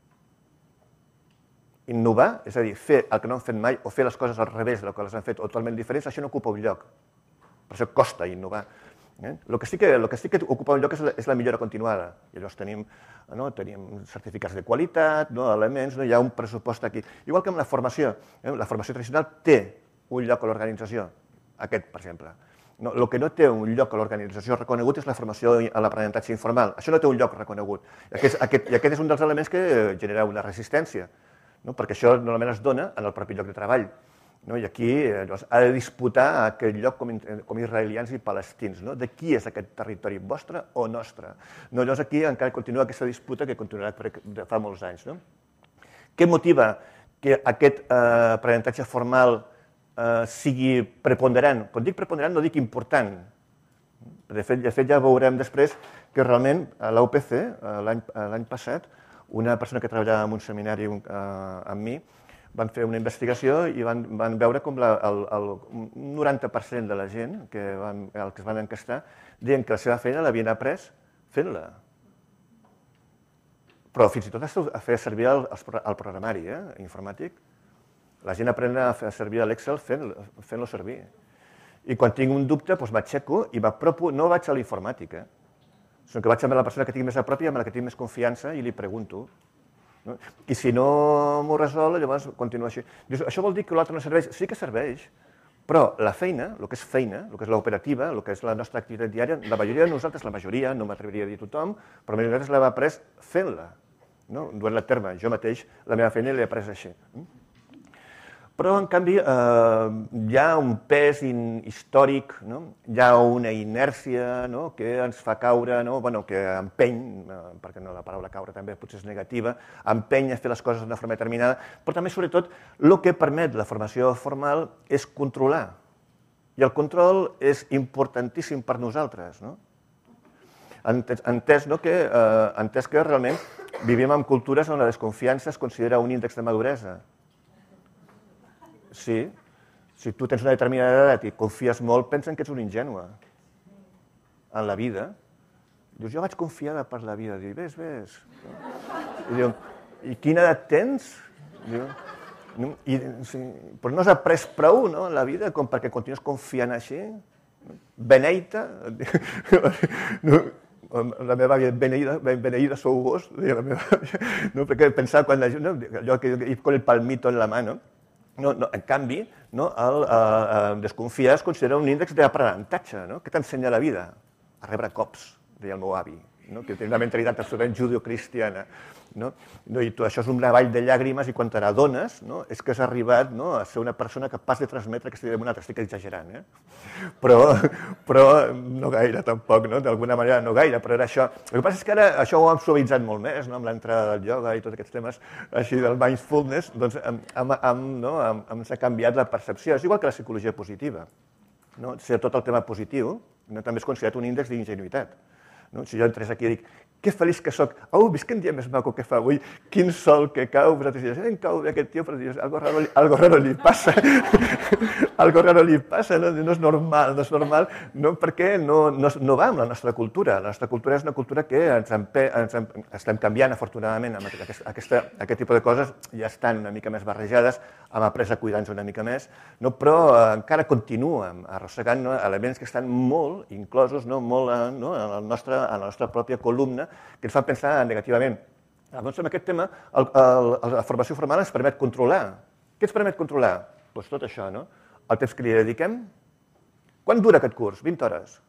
Innovar, és a dir, fer el que no han fet mai o fer les coses al revés del que les han fet o totalment diferents, això no ocupa un lloc. Per això costa innovar. El que sí que, el que, sí que ocupa un lloc és la, és la millora continuada. I llavors tenim, no, tenim certificats de qualitat, no, elements, no, hi ha un pressupost aquí. Igual que amb la formació. Eh? La formació tradicional té un lloc a l'organització, aquest, per exemple. No, el que no té un lloc a l'organització reconegut és la formació a l'aprenentatge informal. Això no té un lloc reconegut. I aquest, aquest, i aquest és un dels elements que genera una resistència, no? Perquè això normalment es dona en el propi lloc de treball. No? I aquí doncs, ha de disputar aquest lloc com, com israelians i palestins. No? De qui és aquest territori, vostre o nostre? No, llavors aquí encara continua aquesta disputa que continuarà de fa molts anys. No? Què motiva que aquest eh, aprenentatge formal eh, sigui preponderant? Quan dic preponderant no dic important. De fet, de fet ja veurem després que realment a l'U P C, l'any passat, una persona que treballava en un seminari eh, amb mi, van fer una investigació i van, van veure com la, el, el noranta per cent de la gent que, van, el que es van encastar deien que la seva feina l'havien après fent-la. Però fins i tot a fer servir el, el programari eh, informàtic. La gent aprèn a fer servir l'Excel fent-lo fent servir. I quan tinc un dubte, doncs m'aixeco i no vaig a l'informàtica, sinó que vaig a la persona que tinc més a prop i amb la que tinc més confiança i li pregunto. No? I si no m'ho resol, llavors continuo així. Dius, això vol dir que l'altre no serveix? Sí que serveix, però la feina, el que és feina, el que és l'operativa, el que és la nostra activitat diària, la majoria de nosaltres, la majoria, no m'atreviria a dir tothom, però la majoria de nosaltres l'hem après fent-la, no? Duent-la a terme. Jo mateix, la meva feina l'he après així. Però, en canvi, eh, hi ha un pes històric, no? Hi ha una inèrcia no? Que ens fa caure, no? Bueno, que empeny, perquè no, la paraula caure també potser és negativa, empeny a fer les coses d'una forma determinada, però també, sobretot, el que permet la formació formal és controlar. I el control és importantíssim per nosaltres. No? Entès, entès, no? que, eh, entès que realment vivim en cultures on la desconfiança es considera un índex de maduresa. Sí, si tu tens una determinada edat i confies molt, pensen que ets un ingènue en la vida. Dius, jo vaig confiada per la vida. Diu, ves, ves. I diu, i quina edat tens? Diu, no, i, sí, però no has après prou no, en la vida com perquè continues confiant així? Beneita? No, la meva àvia, beneïda, beneïda sou vos, la meva àvia, no, perquè pensava quan la gent, no, allò que hi con el palmito en la mà, no? No, no, en canvi, no, el eh, desconfiar es considera un índex d'aprenentatge. No? Què t'ensenya la vida? A rebre cops, deia el meu avi, no? Que té una mentalitat absolutament judeocristiana. No? No, I tu, això és una vall de llàgrimes i quan te n'adones no, és que has arribat no, a ser una persona capaç de transmetre aquesta idea d'un altre. Estic exagerant, eh? però, però no gaire tampoc, no? D'alguna manera no gaire, però era això. El que passa és que ara això ho hem suavitzat molt més, no? Amb l'entrada del ioga i tots aquests temes així del mindfulness, doncs hem, hem, hem, no, hem, hem s'ha canviat la percepció. És igual que la psicologia positiva. No? Si tot el tema positiu no, també és considerat un índex d'ingenuïtat. No? Si jo entrés aquí i dic, que feliç que soc, oh, vist quin dia més maco que fa avui, quin sol que cau, vosaltres dius, eh, cau bé aquest tio, però dius, algo raro, algo raro li passa, algo raro li passa, no? No és normal, no és normal, no? Perquè no, no, no va amb la nostra cultura. La nostra cultura és una cultura que ens, empe, ens em, estem canviant, afortunadament, amb aquest, aquesta, aquest tipus de coses ja estan una mica més barrejades, hem après a cuidar-nos una mica més, no? Però eh, encara continuen arrossegant no? elements que estan molt inclosos, no? Molt eh, no? en, el nostre, en la nostra pròpia columna, que ens fan pensar negativament. Llavors, amb aquest tema, el, el, la formació formal ens permet controlar. Què ens permet controlar? Doncs tot això, no? El temps que li dediquem. Quant dura aquest curs? vint hores.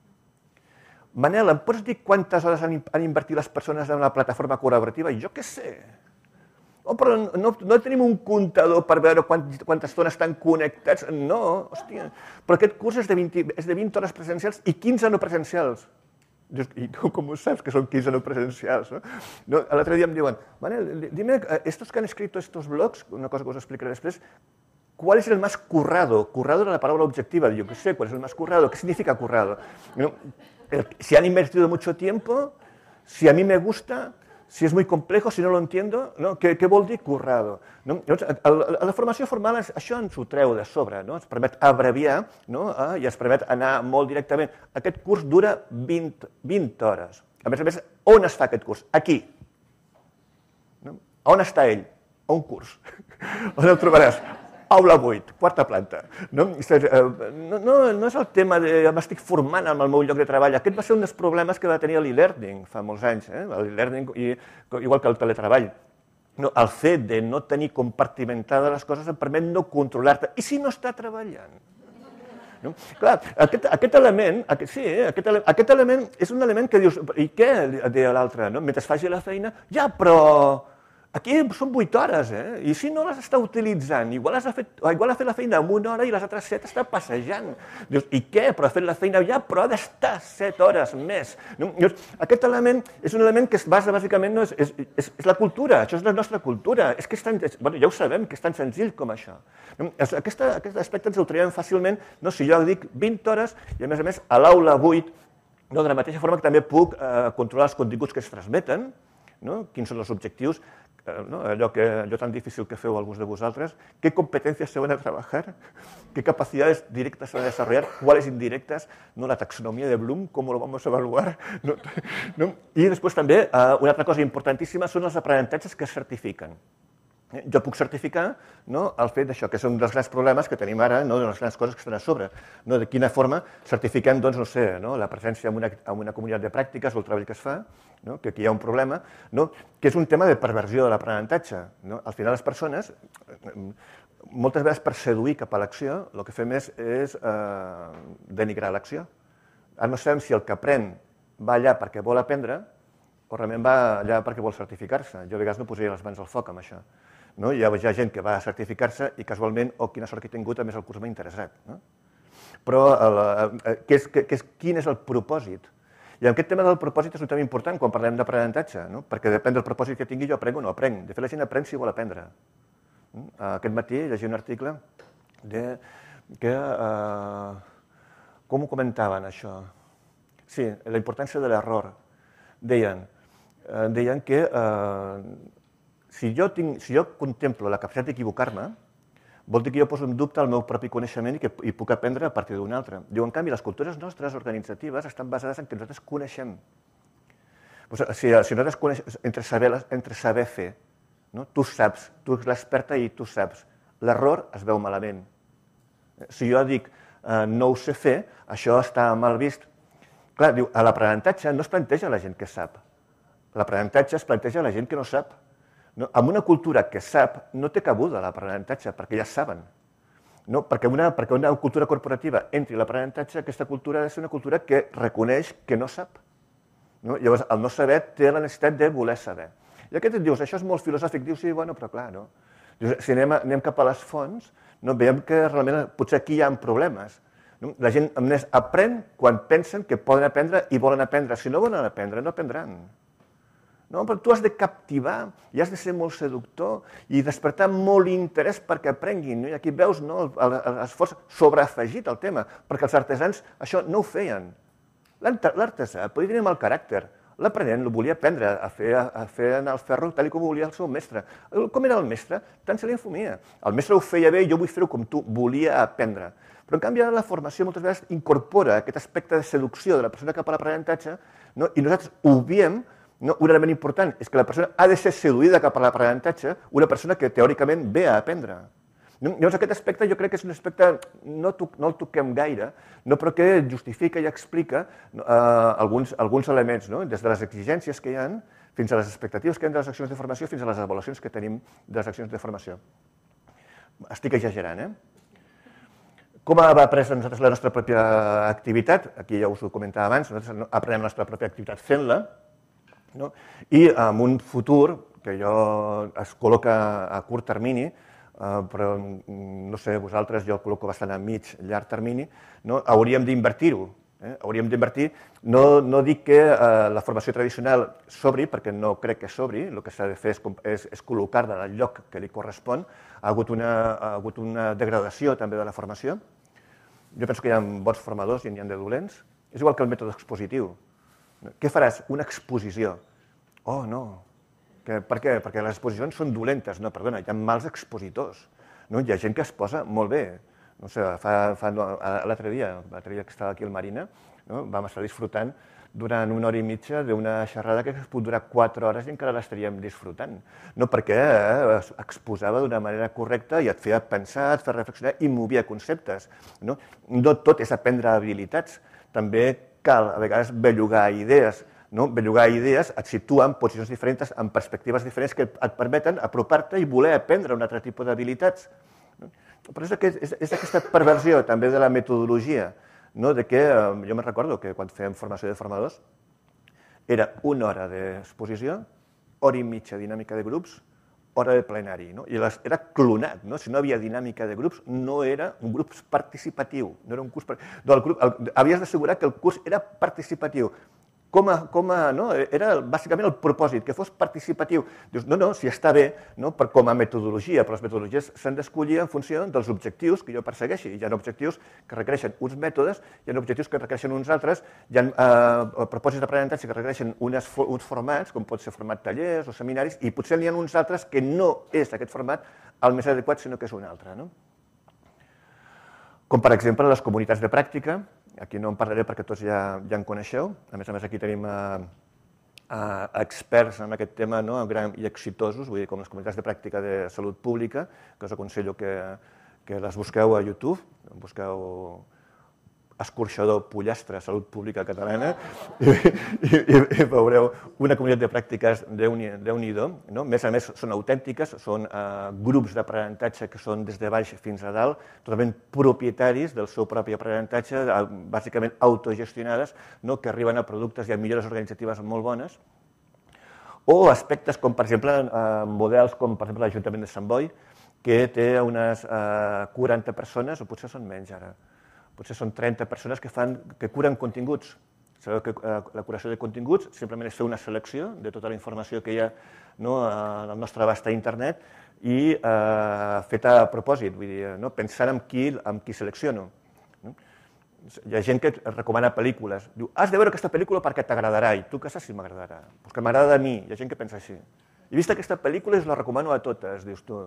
Manel, em pots dir quantes hores han, han invertit les persones en una plataforma col·laborativa? Jo què sé. Oh, però no, no tenim un comptador per veure quant, quantes estones estan connectats. No, hòstia. Però aquest curs és de vint, és de vint hores presencials i quinze no presencials. I tu com ho saps, que són quinze no presencials? No? No, l'altre dia em diuen, Manel, dime, estos que han escrito estos blogs, una cosa que us explicaré després, ¿cuál es el más currado? Currado era la palabra objetiva, yo qué sé, ¿cuál es el más currado? ¿Qué significa currado? ¿No? Si han invertido mucho tiempo, si a mí me gusta, si és molt complex, si no lo entiendo, no? Què, què vol dir currado? No? Llavors, a la formació formal això ens ho treu de sobre, no? Ens permet abreviar no? ah, i ens permet anar molt directament. Aquest curs dura vint, vint hores. A més a més, on es fa aquest curs? Aquí. No? On està ell? A un curs. On el trobaràs? aula vuit, quarta planta. No, no, no, no és el tema de m'estic formant en el meu lloc de treball. Aquest va ser un dels problemes que va tenir l'e-learning fa molts anys, eh? l'e-learning, igual que el teletreball. No, el fet de no tenir compartimentades les coses em permet no controlar-te. I si no està treballant? No? Clar, aquest, aquest element, aquest, sí, aquest, aquest element és un element que dius, i què deia l'altre? No? Mentre faci la feina, ja, però aquí són vuit hores, eh? I si no les està utilitzant, igual has, fet, igual ha fet la feina en una hora i les altres set està passejant. Dius, i què? Però ha fet la feina ja, però ha d'estar set hores més. No? Dius, aquest element és un element que es basa bàsicament, no, és, és, és, és la cultura, això és la nostra cultura. És que és tan, és, bueno, ja ho sabem, que és tan senzill com això. No? Aquesta, aquest aspecte ens el traiem fàcilment, no? Si jo dic vint hores i a més a més a l'aula vuit, no? De la mateixa forma que també puc eh, controlar els continguts que es transmeten, no? Quins són els objectius, ¿no? Allò, que, allò tan difícil que feu alguns de vosaltres, ¿qué competencias se van a trabajar? ¿Qué capacidades directas se van a desarrollar? ¿Cuáles indirectas? ¿No? La taxonomía de Bloom, ¿cómo lo vamos a evaluar? ¿No? ¿No? I després també, uh, una altra cosa importantíssima són els aprenentatges que es certifiquen. Jo puc certificar, no, el fet d'això, que és un dels grans problemes que tenim ara, no, de les grans coses que estan a sobre. No, de quina forma certifiquem, doncs, no sé, no, la presència en una, en una comunitat de pràctiques o el treball que es fa, no, que aquí hi ha un problema, no, que és un tema de perversió de l'aprenentatge. No? Al final les persones, moltes vegades per seduir cap a l'acció, el que fem és, és eh, denigrar l'acció. Ara no sabem si el que aprèn va allà perquè vol aprendre o realment va allà perquè vol certificar-se. Jo a vegades no posaria les mans al foc amb això. No? Hi ha gent que va a certificar-se i casualment, oh, quina sort que he tingut, a més el curs m'ha interessat. No? Però el, què és, què és, quin és el propòsit? I aquest tema del propòsit és un tema important quan parlem d'aprenentatge, no? Perquè depèn del propòsit que tingui, jo aprenc o no aprenc. De fet, la gent aprèn si vol aprendre. Aquest matí llegia un article de que... Eh, com ho comentaven, això? Sí, la importància de l'error. Deien, eh, deien que eh, si, jo tinc, si jo contemplo la capacitat d'equivocar-me, vol dir que jo poso en dubte el meu propi coneixement i que i puc aprendre a partir d'un altre. Diu, en canvi, les cultures nostres organitzatives estan basades en que nosaltres coneixem. O sigui, si, si nosaltres coneixem, entre saber, entre saber fer, no? Tu saps, tu ets l'experta i tu saps. L'error es veu malament. Si jo dic, eh, no ho sé fer, això està mal vist. Clar, diu, a l'aprenentatge no es planteja la gent que sap. L'aprenentatge es planteja la gent que no sap. No? En una cultura que sap, no té cabuda l'aprenentatge, perquè ja saben. No? Perquè, una, perquè una cultura corporativa entri a l'aprenentatge, aquesta cultura ha de ser una cultura que reconeix que no sap. No? Llavors, el no saber té la necessitat de voler saber. I aquest et dius, això és molt filosòfic, dius, sí, bueno, però clar, no? Dius, si anem, anem cap a les fonts, no? Veiem que realment potser aquí hi ha problemes. No? La gent només aprèn quan pensen que poden aprendre i volen aprendre. Si no volen aprendre, no aprendran. No, però tu has de captivar i has de ser molt seductor i despertar molt interès perquè aprenguin. No? I aquí veus, no, l'esforç sobreafegit al tema, perquè els artesans això no ho feien. L'artesà podia tenir mal caràcter. L'aprenent el volia aprendre a fer, a fer anar el ferro tal com volia el seu mestre. Com era el mestre? Tant se li enfumia. El mestre ho feia bé i jo vull fer-ho com tu, volia aprendre. Però en canvi la formació moltes vegades incorpora aquest aspecte de seducció de la persona cap a l'aprenentatge, no? I nosaltres obviem, no, un element important és que la persona ha de ser seduïda cap a l'aprenentatge, una persona que teòricament ve a aprendre. Llavors aquest aspecte jo crec que és un aspecte, no, no el toquem gaire, no, però que justifica i explica uh, alguns, alguns elements, no? Des de les exigències que hi ha, fins a les expectatives que hi ha de les accions de formació, fins a les avaluacions que tenim de les accions de formació. Estic exagerant, eh? Com va prendre nosaltres la nostra pròpia activitat? Aquí ja us ho comentava abans, nosaltres aprenem la nostra pròpia activitat fent-la, no? I en un futur, que jo es col·loca a curt termini, Uh, però no sé, vosaltres, jo el col·loco bastant a mig, llarg termini, no? Hauríem d'invertir-ho. Eh? Hauríem d'invertir. No, no dic que uh, la formació tradicional s'obri, perquè no crec que s'obri, el que s'ha de fer és, és, és col·locar-la en el lloc que li correspon. Ha hagut, una, ha hagut una degradació també de la formació. Jo penso que hi ha bons formadors i n'hi ha de dolents. És igual que el mètode expositiu. Què faràs? Una exposició. Oh, no. Que, per què? Perquè les exposicions són dolentes. No, perdona, hi ha mals expositors. No? Hi ha gent que es posa molt bé. No sé, fa, fa, no, l'altre dia, l'altre dia que estava aquí al Marina, no? Vam estar disfrutant durant una hora i mitja d'una xerrada que pot durar quatre hores i encara l'estaríem disfrutant. No, perquè exposava d'una manera correcta i et feia pensar, et feia reflexionar i movia conceptes. No, no tot és aprendre habilitats, també cal a vegades bellugar idees. No? Bellugar idees et situa en posicions diferents, en perspectives diferents que et permeten apropar-te i voler aprendre un altre tipus d'habilitats. Però és, aquest, és, és aquesta perversió també de la metodologia, no? De que jo me'n recordo que quan fèiem formació de formadors era una hora d'exposició, hora i mitja dinàmica de grups, hora de plenari. No? I les, era clonat, no? Si no havia dinàmica de grups, no era un grup participatiu. No era un curs, del grup, el, havies d'assegurar que el curs era participatiu. Com a, com a, no? Era bàsicament el propòsit, que fos participatiu. Dius, no, no, si està bé, no? Per, com a metodologia, però les metodologies s'han d'escollir en funció dels objectius que jo persegueixi. Hi ha objectius que requereixen uns mètodes, hi ha objectius que requereixen uns altres, hi ha eh, propòsits d'aprenentatge que requereixen unes, uns formats, com pot ser format tallers o seminaris, i potser n'hi ha uns altres que no és aquest format el més adequat, sinó que és un altre. No? Com per exemple les comunitats de pràctica. Aquí no en parlaré perquè tots ja, ja en coneixeu. A més a més, aquí tenim eh, eh, experts en aquest tema, no? Gran, i exitosos, vull dir, com les comunitats de pràctica de salut pública, que us aconsello que, que les busqueu a YouTube, busqueu escorxador pollastre, salut pública catalana, i, i, i veureu una comunitat de pràctiques déu-n'hi-do. No? A més a més, són autèntiques, són eh, grups d'aprenentatge que són des de baix fins a dalt, totalment propietaris del seu propi aprenentatge, bàsicament autogestionades, no? Que arriben a productes i a millores organitzatives molt bones, o aspectes com, per exemple, eh, models com, per exemple, l'Ajuntament de Sant Boi, que té unes eh, quaranta persones, o potser són menys ara, potser són trenta persones que, fan, que curen continguts. Sabeu que la curació de continguts simplement és fer una selecció de tota la informació que hi ha, no, al nostre abast a internet i eh, feta a propòsit, vull dir, no, pensant en qui, en qui selecciono. No? Hi ha gent que et recomana pel·lícules. Diu, has de veure aquesta pel·lícula perquè t'agradarà. I tu què saps si m'agradarà? Pues que m'agrada a mi. Hi ha gent que pensa així. He vist aquesta pel·lícula i us la recomano a totes, dius tu.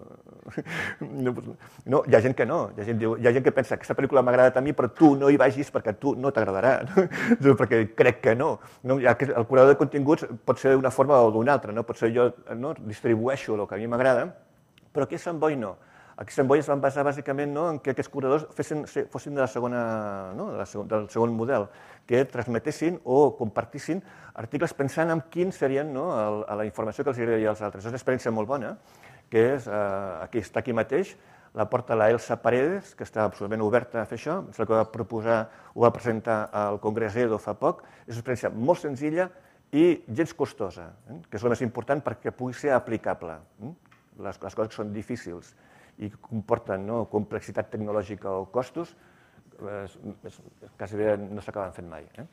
No, hi ha gent que no, hi ha gent, hi ha gent que pensa que aquesta pel·lícula m'ha agradat a mi, però tu no hi vagis perquè tu no t'agradarà, no? Perquè crec que no. No, el curador de continguts pot ser d'una forma o d'una altra, no? Pot ser jo, no? Distribueixo el que a mi m'agrada, però aquí a Sant Boi no. Aquí a Sant Boi es van basar bàsicament, no? En que aquests curadors fessin, fossin de la segona, no? de la segon, del segon model, que transmetessin o compartissin articles pensant en quins serien, no? El, la informació que els agradaria als altres. És una experiència molt bona, que és, eh, aquí està aquí mateix, la porta la Elsa Paredes, que està absolutament oberta a fer això, és la que va proposar, ho va presentar al Congrés Edo fa poc. És una experiència molt senzilla i gens costosa, eh? Que és el més important perquè pugui ser aplicable. Eh? Les, les coses que són difícils i que comporten, no? Complexitat tecnològica o costos, és, és, quasi bé no s'acaben fent mai. Eh?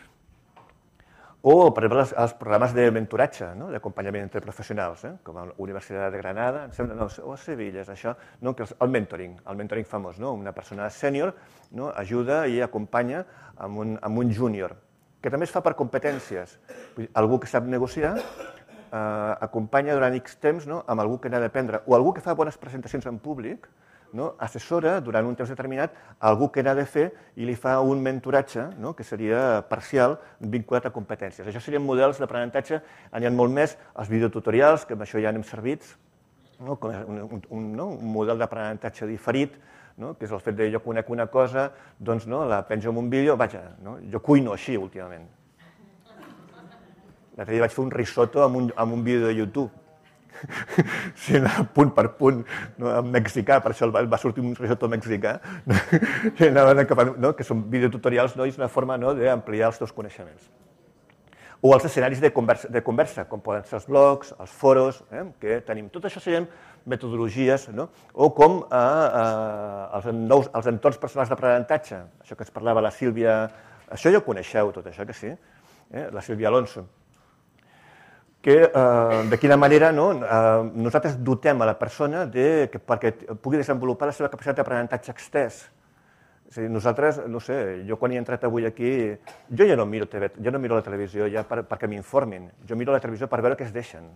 O, per exemple, els, els programes de mentoratge, no? D'acompanyament entre professionals, eh? Com a la Universitat de Granada, no, o a Sevilla, és això, no? Que el mentoring, el mentoring famós, no? Una persona sènior, no? Ajuda i acompanya amb un, amb un júnior, que també es fa per competències. Vull dir, algú que sap negociar, Uh, acompanya durant X temps, no? Amb algú que n'ha d'aprendre, o algú que fa bones presentacions en públic, no? Assessora durant un temps determinat a algú que n'ha de fer i li fa un mentoratge, no? Que seria parcial vinculat a competències. Això serien models d'aprenentatge, n'hi ha molt més, els videotutorials, que amb això ja n'hem servits, no? Com un, un, un, no? Un model d'aprenentatge diferit, no? Que és el fet de jo conec una cosa, doncs no? La penjo en un vídeo, vaja, no? Jo cuino així últimament. L'altre dia vaig fer un risotto amb un, amb un vídeo de YouTube, sí, punt per punt, no, en mexicà, per això va, va sortir un risotto mexicà, no, que són videotutorials, no, i és una forma, no, d'ampliar els teus coneixements. O els escenaris de conversa, de conversa, com poden ser els blogs, els foros, eh, que tenim. Tot això serien metodologies, no? O com eh, eh, els, nous, els entorns personals d'aprenentatge, això que ens parlava la Sílvia, això ja ho coneixeu, tot això, que sí, eh, la Sílvia Alonso, que eh, de quina manera, no, eh, nosaltres dotem a la persona de, que, perquè pugui desenvolupar la seva capacitat d'aprenentatge extès. És a dir, nosaltres, no sé, jo quan he entrat avui aquí, jo ja no miro, T V, jo no miro la televisió ja per, perquè m'informin, jo miro la televisió per veure què es deixen.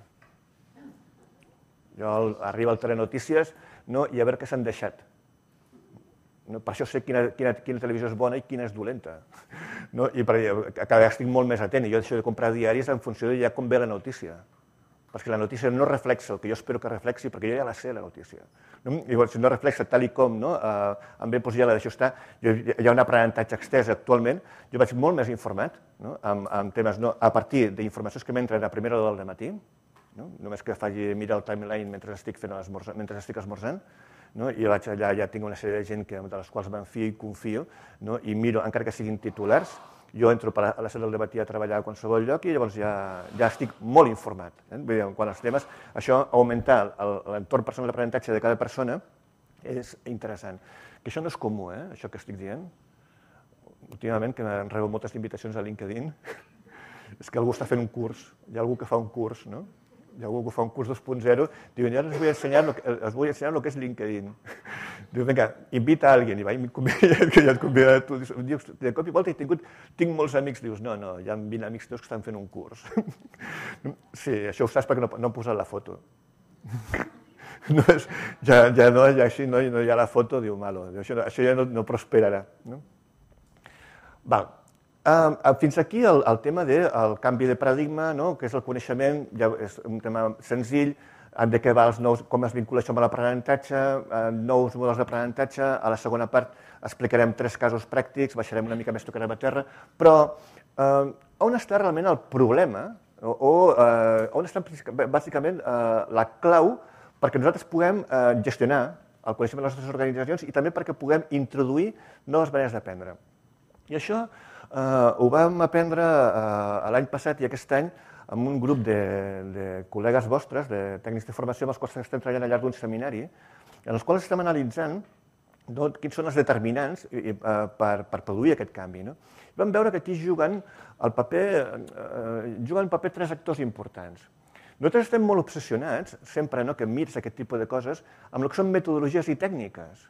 Jo arriba al Telenotícies, no, i a veure què s'han deixat. No? Per això sé quina, quina, quina televisió és bona i quina és dolenta. No? I per, cada vegada estic molt més atent. I jo deixo de comprar diaris en funció de ja com ve la notícia. Perquè la notícia no reflexa el que jo espero que reflexi, perquè jo ja la sé, la notícia. No? I si no reflexa tal i com, no? eh, amb bé, doncs ja la deixo estar. Jo, hi ha un aprenentatge extès actualment, jo vaig molt més informat, no? amb, amb temes, no? a partir d'informacions que m'entren a primera hora del matí, no? Només que faci mirar el timeline mentre estic, fent mentre estic esmorzant, no? I vaig allà, ja tinc una sèrie de gent que, de les quals m'enfio i confio, no? I miro, encara que siguin titulars, jo entro a la sala del matí a treballar a qualsevol lloc i llavors ja, ja estic molt informat. Eh? Vull dir, quan els temes, això, augmentar l'entorn personal d'aprenentatge de cada persona és interessant. Que això no és comú, eh? Això que estic dient. Últimament, que em rebo moltes invitacions a LinkedIn, és que algú està fent un curs, hi ha algú que fa un curs, no? Hi ha algú que fa un curs dos punt zero, diuen, ja us vull ensenyar el vull ensenyar el que és LinkedIn. Diu, vinga, invita a algú, i va, que ja et convida a tu. Dius, de cop i volta he tingut, tinc molts amics, dius, no, no, hi ha vint amics teus que estan fent un curs. Sí, això ho saps perquè no, no han posat la foto. No és, ja, ja no, ja així no, no hi ha la foto, diu, malo, això, això ja no, no prosperarà. No? Val. Uh, fins aquí el, el tema del canvi de paradigma, no? Que és el coneixement, ja és un tema senzill, de què va els nous, com es vincula això amb l'aprenentatge, uh, nous models d'aprenentatge. A la segona part explicarem tres casos pràctics, baixarem una mica més, tocarem a terra, però uh, on està realment el problema, o, o uh, on està bàsicament uh, la clau perquè nosaltres puguem uh, gestionar el coneixement de les nostres organitzacions i també perquè puguem introduir noves maneres d'aprendre. I això Uh, ho vam aprendre uh, l'any passat i aquest any amb un grup de, de col·legues vostres, de tècnics de formació, amb els quals estem treballant al llarg d'un seminari, en els quals estem analitzant no, quins són els determinants uh, per, per produir aquest canvi. No? I vam veure que aquí juguen el paper, uh, juguen el paper tres actors importants. Nosaltres estem molt obsessionats, sempre no, que mires aquest tipus de coses, amb el que són metodologies i tècniques.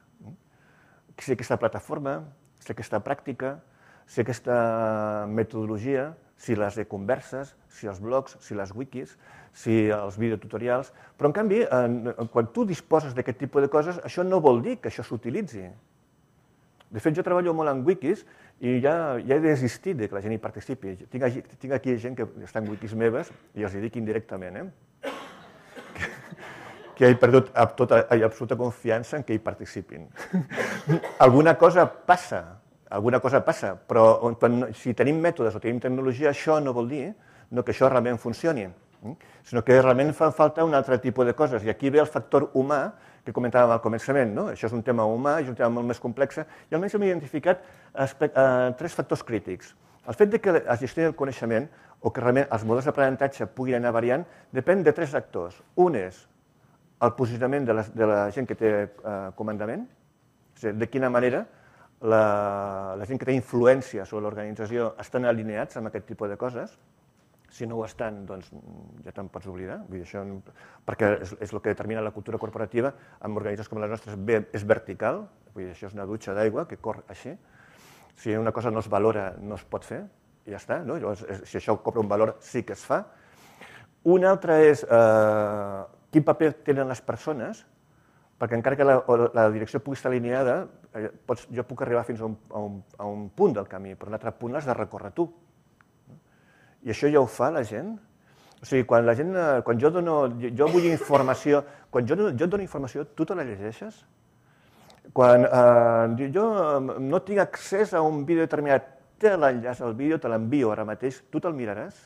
Si aquesta plataforma, si aquesta pràctica, si aquesta metodologia, si les e-converses, si els blogs, si les wikis, si els videotutorials, però en canvi, en, quan tu disposes d'aquest tipus de coses, això no vol dir que això s'utilitzi. De fet, jo treballo molt en wikis i ja, ja he desistit de que la gent hi participi. Tinc, tinc aquí gent que està en wikis meves i els hi dic indirectament, eh? que, que he perdut tota, absoluta confiança en que hi participin. Alguna cosa passa, Alguna cosa passa, però quan, si tenim mètodes o tenim tecnologia, això no vol dir no, que això realment funcioni, sinó que realment fa falta un altre tipus de coses. I aquí ve el factor humà, que comentàvem al començament. No? Això és un tema humà, és un tema molt més complex, i almenys hem identificat aspect, eh, tres factors crítics. El fet de que es gestioni el coneixement o que realment els models d'aprenentatge puguin anar variant depèn de tres actors. Un és el posicionament de la, de la gent que té eh, comandament, és a dir, de quina manera La, la gent que té influència sobre l'organització estan alineats amb aquest tipus de coses. Si no ho estan, doncs ja te'n pots oblidar. Vull dir, això, perquè és, és el que determina la cultura corporativa. En organitzacions com les nostres és vertical, vull dir, això és una dutxa d'aigua que corre així. Si una cosa no es valora, no es pot fer, i ja està. No? Llavors, si això cobra un valor, sí que es fa. Un altre és eh, quin paper tenen les persones, perquè encara que la, la direcció pugui estar alineada, eh, pots, jo puc arribar fins a un, a, un, a un punt del camí, però un altre punt l'has de recórrer tu. I això ja ho fa la gent. O sigui, quan la gent, quan jo dono, jo vull informació, quan jo, jo et dono informació, tu te la llegeixes? Quan eh, jo no tinc accés a un vídeo determinat, té l'enllaç al vídeo, te l'envio ara mateix, tu te'l miraràs?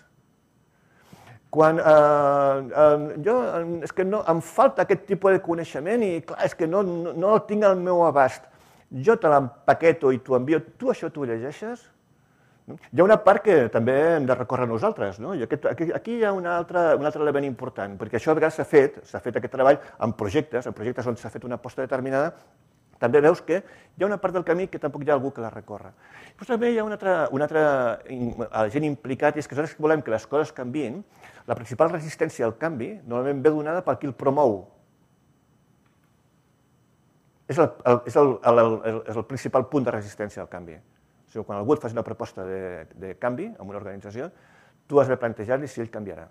Quan eh, eh, jo, és que no, em falta aquest tipus de coneixement i clar, és que no, no, no el tinc al meu abast. Jo te l'empaqueto i t'ho envio, tu això t'ho llegeixes? Hi ha una part que també hem de recórrer nosaltres, no? I aquest, aquí, aquí hi ha un altre, un altre element important, perquè això a vegades s'ha fet, s'ha fet aquest treball en projectes, en projectes on s'ha fet una aposta determinada, també veus que hi ha una part del camí que tampoc hi ha algú que la recorre. Però també hi ha un altre, un altre gent implicat, i és que nosaltres volem que les coses canviïn. La principal resistència al canvi normalment ve donada per qui el promou. És el, el, és el, el, el, és el principal punt de resistència al canvi. O sigui, quan algú et fa una proposta de, de canvi en una organització, tu has de plantejar-li si ell canviarà.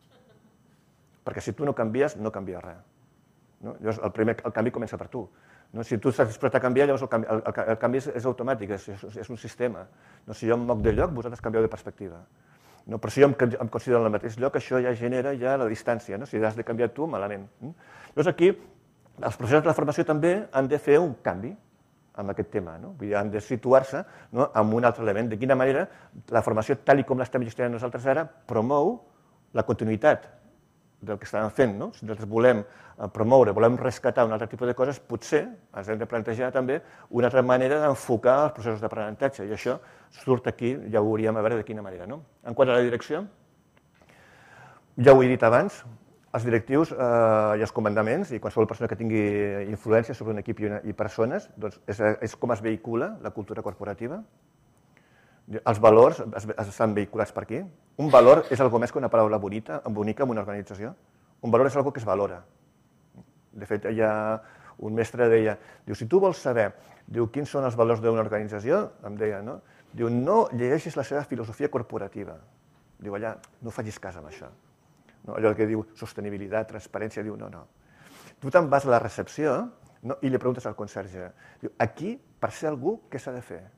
Perquè si tu no canvies, no canvia res. No? Llavors, el, primer, el canvi comença per tu. Si tu estàs disposat a canviar, llavors el canvi és automàtic, és un sistema. Si jo em moc de lloc, vosaltres canvieu de perspectiva. Però si jo em considero en el mateix lloc, això ja genera ja la distància. Si has de canviar tu, malament. Llavors aquí, els processos de la formació també han de fer un canvi amb aquest tema. Han de situar-se en un altre element. De quina manera la formació, tal com l'estem gestionant nosaltres ara, promou la continuïtat del que estàvem fent. Si nosaltres volem promoure, volem rescatar un altre tipus de coses, potser ens hem de plantejar també una altra manera d'enfocar els processos d'aprenentatge. I això surt aquí, ja ho hauríem a veure de quina manera. En quant a la direcció, ja ho he dit abans, els directius i els comandaments i qualsevol persona que tingui influència sobre un equip i persones, és com es vehicula la cultura corporativa. Els valors estan vehiculats per aquí. Un valor és algo més que una paraula bonica en una organització. Un valor és algo que es valora. De fet, hi ha un mestre deia, diu, si tu vols saber quins són els valors d'una organització, em deia, no? Diu, no llegeixis la seva filosofia corporativa. Diu, allà, no facis cas amb això. Allò que diu sostenibilitat, transparència, diu, no, no. Tu te'n vas a la recepció i li preguntes al conserge, diu, aquí, per ser algú, què s'ha de fer?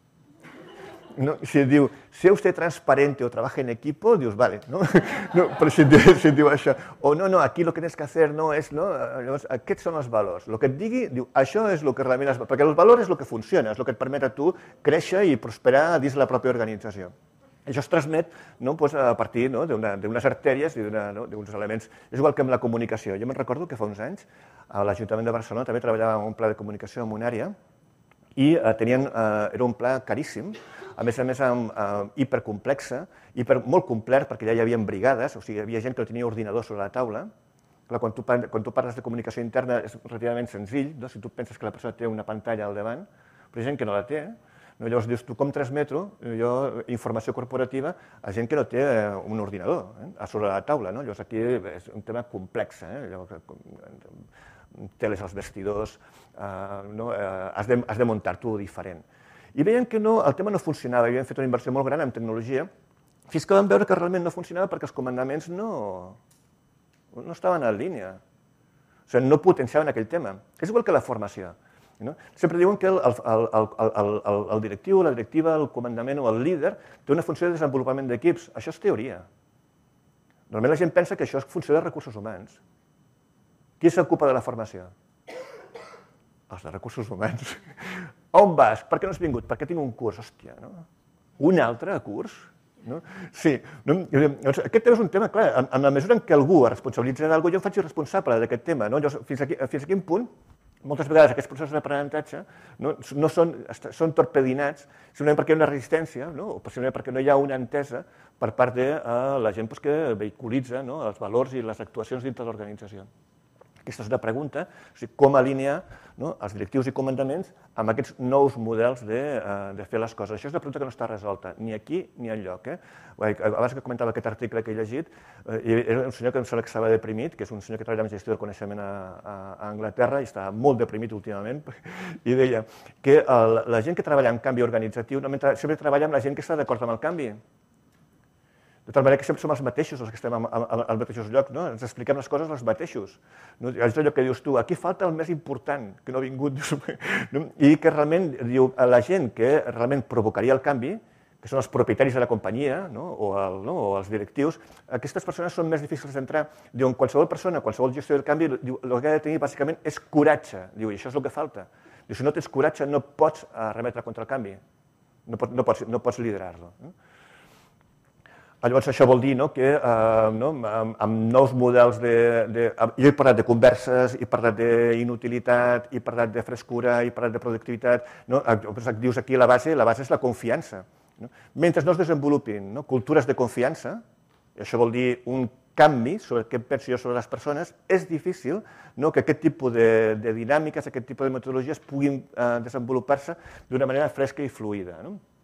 Si et diu, sea usted transparente o trabaja en equipo, dius, vale, no? Però si et diu això, o no, no, aquí lo que tens que hacer no és, no? Llavors, aquests són els valors. El que et digui, diu, això és el que realment és... Perquè el valor és el que funciona, és el que et permet a tu créixer i prosperar dins la pròpia organització. Això es transmet a partir d'unes artèries i d'uns elements. És igual que amb la comunicació. Jo me'n recordo que fa uns anys a l'Ajuntament de Barcelona també treballàvem en un pla de comunicació en una àrea i era un pla caríssim, a més a més hipercomplexa, molt complet perquè ja hi havia brigades, o sigui, hi havia gent que no tenia ordinador sobre la taula. Quan tu parles de comunicació interna és relativament senzill, si tu penses que la persona té una pantalla al davant, però hi ha gent que no la té. Llavors dius, tu com transmeto informació corporativa a gent que no té un ordinador sobre la taula. Llavors aquí és un tema complex. Teles als vestidors, has de muntar-t'ho diferent. I veiem que el tema no funcionava, havíem fet una inversió molt gran en tecnologia, fins que vam veure que realment no funcionava perquè els comandaments no estaven en línia, o sigui, no potenciaven aquell tema. És igual que la formació. Sempre diuen que el directiu, la directiva, el comandament o el líder té una funció de desenvolupament d'equips. Això és teoria. Normalment la gent pensa que això és funció de recursos humans. Qui s'ocupa de la formació? Els de recursos humans. On vas? Per què no has vingut? Perquè tinc un curs. Hòstia, no? Un altre curs? Sí. Aquest tema és un tema, clar, en la mesura en què algú es responsabilitza d'algú, jo em faig responsable d'aquest tema. Fins a quin punt, moltes vegades aquests processos d'aprenentatge són torpedinats simplement perquè hi ha una resistència o simplement perquè no hi ha una entesa per part de la gent que vehiculitza els valors i les actuacions dintre de l'organització. Aquesta és una pregunta, com alinear els directius i comandaments amb aquests nous models de fer les coses. Això és una pregunta que no està resolta, ni aquí ni enlloc. Abans que comentava aquest article que he llegit, era un senyor que em sembla que estava deprimit, que és un senyor que treballa en gestió del coneixement a Anglaterra i estava molt deprimit últimament, i deia que la gent que treballa en canvi organitzatiu sempre treballa amb la gent que està d'acord amb el canvi. De tal manera que sempre som els mateixos els que estem als mateixos llocs, ens expliquem les coses els mateixos. És allò que dius tu, aquí falta el més important, que no ha vingut, i que realment la gent que realment provocaria el canvi, que són els propietaris de la companyia o els directius, aquestes persones són més difícils d'entrar. Diuen, qualsevol persona, qualsevol gestió del canvi, el que ha de tenir bàsicament és coratge. Diu, i això és el que falta. Si no tens coratge no pots remetre contra el canvi, no pots liderar-lo. Llavors això vol dir que amb nous models de... Jo he parlat de converses, he parlat d'inutilitat, he parlat de frescura, he parlat de productivitat. Dius aquí la base, la base és la confiança. Mentre no es desenvolupin cultures de confiança, això vol dir un canvi sobre què penso jo sobre les persones, és difícil que aquest tipus de dinàmiques, aquest tipus de metodologies puguin desenvolupar-se d'una manera fresca i fluida.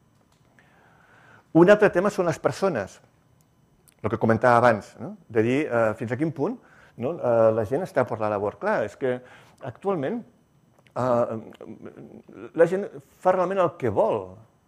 Un altre tema són les persones, el que comentava abans, de dir fins a quin punt la gent està per la labor. Clar, és que actualment la gent fa realment el que vol,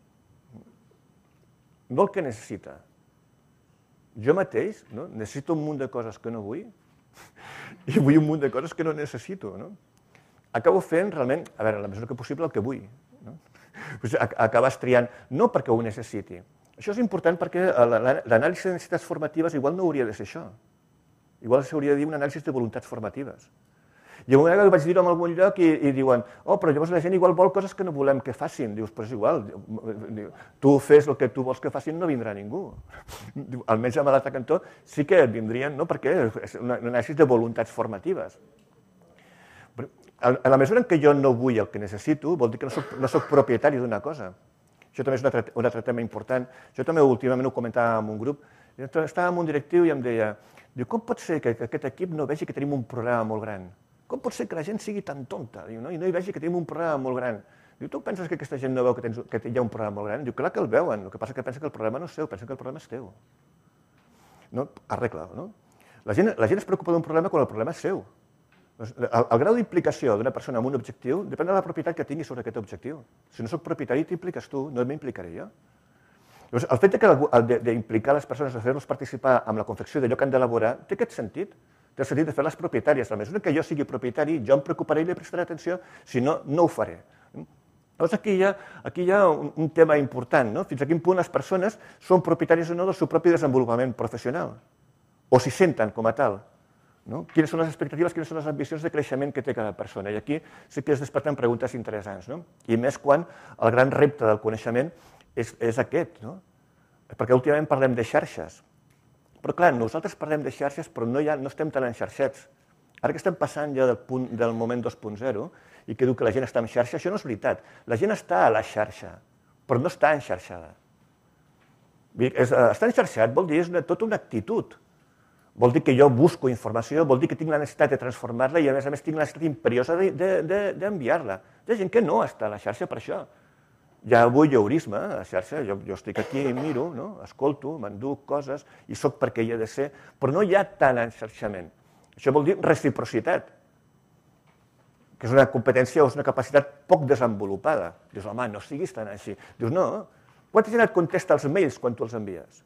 no el que necessita. Jo mateix necessito un munt de coses que no vull i vull un munt de coses que no necessito. acabo fent realment, a veure, la mesura que possible, el que vull. No? Acabes triant, no perquè ho necessiti. Això és important perquè l'anàlisi de necessitats formatives igual no hauria de ser això. Igual s'hauria de dir una anàlisi de voluntats formatives. I a un moment vaig dir-ho en algun lloc i, i diuen oh, però llavors la gent igual vol coses que no volem que facin. Dius, però és igual, tu fes el que tu vols que facin, no vindrà ningú. Almenys amb l'altre cantó sí que vindrien, no? Perquè és una anàlisi de voluntats formatives. En la mesura en què jo no vull el que necessito, vol dir que no soc, no soc propietari d'una cosa. Això també és un altre, un altre tema important. Jo també últimament ho comentava en un grup. Estava amb un directiu i em deia diu, com pot ser que aquest equip no vegi que tenim un problema molt gran? Com pot ser que la gent sigui tan tonta diu, no? I no hi vegi que tenim un problema molt gran? Diu, tu penses que aquesta gent no veu que, tens, que hi ha un problema molt gran? Diu, clar que el veuen, el que passa és que pensa que el problema no és seu, pensa que el problema és teu. No? Arregla-ho, no? La gent, la gent es preocupa d'un problema quan el problema és seu. El, el grau d'implicació d'una persona amb un objectiu depèn de la propietat que tingui sobre aquest objectiu. Si no soc propietari, t'impliques tu, no m'implicaré jo. Llavors, el fet d'implicar les persones, de fer-los participar en la confecció d'allò que han d'elaborar, té aquest sentit. Té el sentit de fer-les propietàries. A la mesura que jo sigui propietari, jo em preocuparé i li prestaré atenció, si no, no ho faré. Llavors, aquí hi ha, aquí hi ha un, un tema important, no? Fins a quin punt les persones són propietàries o no del seu propi desenvolupament professional, o s'hi senten com a tal. No? Quines són les expectatives, quines són les ambicions de creixement que té cada persona. I aquí sí que es desperten preguntes interessants. No? I més quan el gran repte del coneixement és, és aquest. No? Perquè últimament parlem de xarxes. Però clar, nosaltres parlem de xarxes, però no, ha, no estem tan enxarxats. Ara que estem passant ja del, punt, del moment dos punt zero i que diu que la gent està en xarxa, això no és veritat. La gent està a la xarxa, però no està enxarxada. Estar enxarxat vol dir és una, tota una actitud. Vol dir que jo busco informació, vol dir que tinc la necessitat de transformar-la i a més a més tinc la necessitat imperiosa d'enviar-la. Hi ha gent que no està a la xarxa per això. Hi ha voyeurisme a la xarxa, jo, jo estic aquí i miro, no? Escolto, m'enduc coses i sóc perquè hi he de ser, però no hi ha tant enxarxament. Això vol dir reciprocitat, que és una competència o és una capacitat poc desenvolupada. Dius, home, no siguis tan així. Dius, no, quanta gent et contesta els mails quan tu els envies?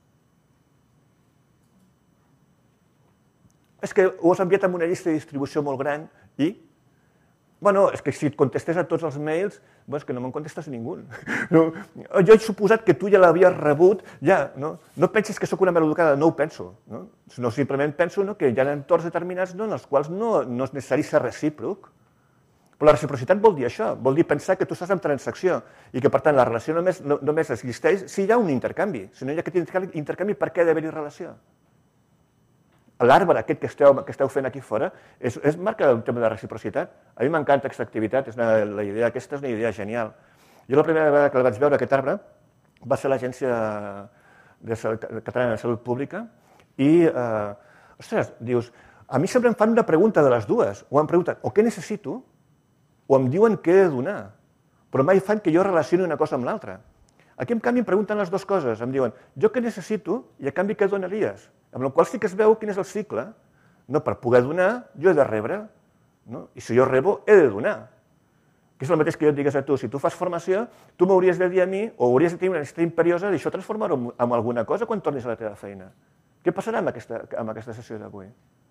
És que ho has enviat amb una llista de distribució molt gran i bueno, és que si et contestés a tots els mails, bueno, és que no me'n contestes a ningú. No, jo he suposat que tu ja l'havies rebut, ja, no? No pensis que sóc una maleducada, no ho penso. No, no simplement penso no, que hi ha entorns determinats no, en els quals no, no és necessari ser recíproc. Però la reciprocitat vol dir això, vol dir pensar que tu estàs en transacció i que, per tant, la relació només, no, només existeix si hi ha un intercanvi. Si no hi ha aquest intercanvi, per què ha d'haver-hi relació? L'arbre aquest que esteu, que esteu fent aquí fora és, és marca un tema de reciprocitat. A mi m'encanta aquesta activitat, és una, la idea aquesta és una idea genial. Jo la primera vegada que el vaig veure, aquest arbre, va ser a l'Agència Catalana de Salut Pública i, eh, ostres, dius, a mi sempre em fan una pregunta de les dues. O em pregunten, o què necessito, o em diuen què he de donar, però mai fan que jo relacioni una cosa amb l'altra. Aquí, en canvi, em pregunten les dues coses. Em diuen, jo què necessito i a canvi què donaries? Amb la qual sí que es veu quin és el cicle. No, per poder donar, jo he de rebre. No? I si jo rebo, he de donar. Que és el mateix que jo et digués a tu. Si tu fas formació, tu m'hauries de dir a mi, o hauries de tenir una necessitat imperiosa d'això transformar-ho en alguna cosa quan tornis a la teva feina. Què passarà amb aquesta, amb aquesta sessió d'avui?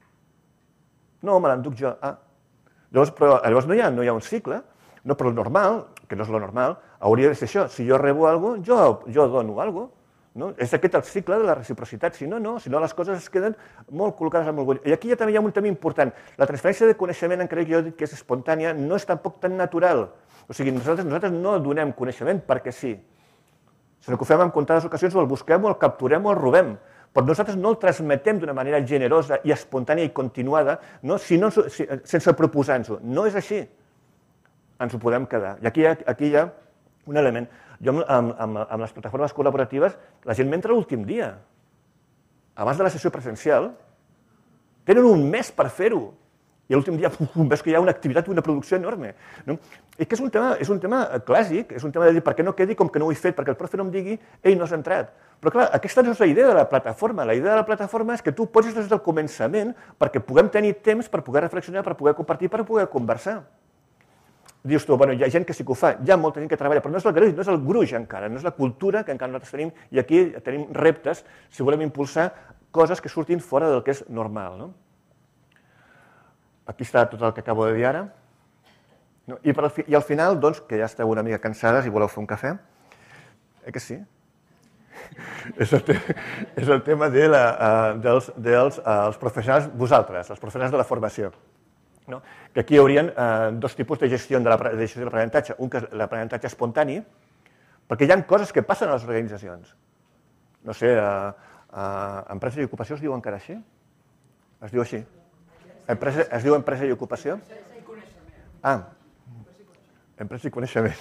No, me l'enduc jo. Ah. Llavors, però, llavors no hi ha, no hi ha un cicle. No, però el normal, que no és lo normal, hauria de ser això. Si jo rebo alguna cosa, jo, jo dono alguna cosa. No? És aquest el cicle de la reciprocitat. Si no, no. Si no, les coses es queden molt col·locades amb orgull. I aquí ja també hi ha un tema important. La transferència de coneixement, encara que jo dic que és espontània, no és tampoc tan natural. O sigui, nosaltres, nosaltres no donem coneixement perquè sí. Sinó que ho fem en comptades ocasions, o el busquem, o el capturem, o el robem. Però nosaltres no el transmetem d'una manera generosa i espontània i continuada, no? Si no, si, sense proposar-nos-ho. No és així. Ens ho podem quedar. I aquí hi ha, aquí hi ha un element. Jo amb, amb, amb les plataformes col·laboratives, la gent m'entra l'últim dia. Abans de la sessió presencial, tenen un mes per fer-ho. I l'últim dia pum, veus que hi ha una activitat, una producció enorme. No? I que és un, tema, és un tema clàssic, és un tema de dir per què no quedi com que no ho he fet, perquè el profe no em digui ei, no has entrat. Però clar, aquesta no és la idea de la plataforma. La idea de la plataforma és que tu posis des del començament perquè puguem tenir temps per poder reflexionar, per poder compartir, per poder conversar. Dius tu, bueno, hi ha gent que sí que ho fa, hi ha molta gent que treballa, però no és el gruix, no és el gruix encara, no és la cultura que encara nosaltres tenim, i aquí tenim reptes si volem impulsar coses que surtin fora del que és normal. No? Aquí està tot el que acabo de dir ara. No? I, per al fi, I al final, doncs, que ja esteu una mica cansades i voleu fer un cafè, eh que sí? és, el te és el tema de la, uh, dels, dels uh, els professionals, vosaltres, els professionals de la formació. No? Que aquí hi haurien uh, dos tipus de gestió de l'aprenentatge. Un que és l'aprenentatge espontani, perquè hi ha coses que passen a les organitzacions. No sé, uh, uh, empresa i ocupació es diu encara així? Es diu així? Empresa, es diu empresa i ocupació? Ah, empresa i coneixement.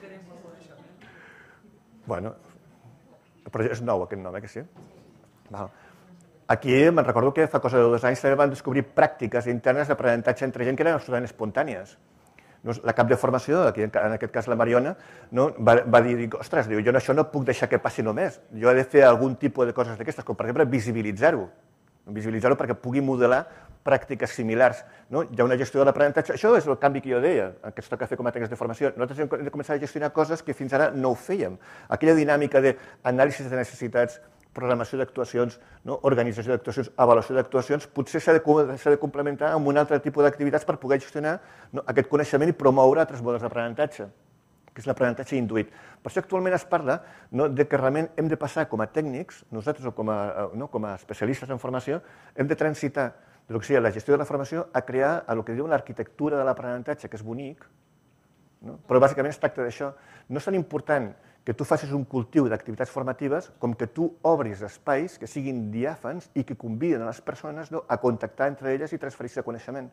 Bueno, però és nou aquest nom, eh, que sí? Val. Aquí me'n recordo que fa cosa de dos anys també van descobrir pràctiques internes d'aprenentatge entre gent que eren absolutament espontànies. La cap de formació, aquí, en aquest cas la Mariona, no, va, va dir, ostres, diu, jo això no puc deixar que passi només. Jo he de fer algun tipus de coses d'aquestes, com per exemple visibilitzar-ho. Visibilitzar-ho perquè pugui modelar pràctiques similars. No? Hi ha una gestió de l'aprenentatge. Això és el canvi que jo deia, que ens toca fer com a tècnics de formació. Nosaltres hem de començar a gestionar coses que fins ara no ho fèiem. Aquella dinàmica d'anàlisi de necessitats, programació d'actuacions, no? Organització d'actuacions, avaluació d'actuacions, potser s'ha de, de complementar amb un altre tipus d'activitats per poder gestionar, no? Aquest coneixement i promoure altres models d'aprenentatge, que és l'aprenentatge induït. Per això actualment es parla, no? De que realment hem de passar com a tècnics, nosaltres o com a, no? com a especialistes en formació, hem de transitar del que sigui la gestió de la formació a crear el que diuen l'arquitectura de l'aprenentatge, que és bonic, no? Però bàsicament es tracta d'això. No és tan important que tu facis un cultiu d'activitats formatives com que tu obris espais que siguin diàfans i que conviden a les persones, no? A contactar entre elles i transferir-se coneixement.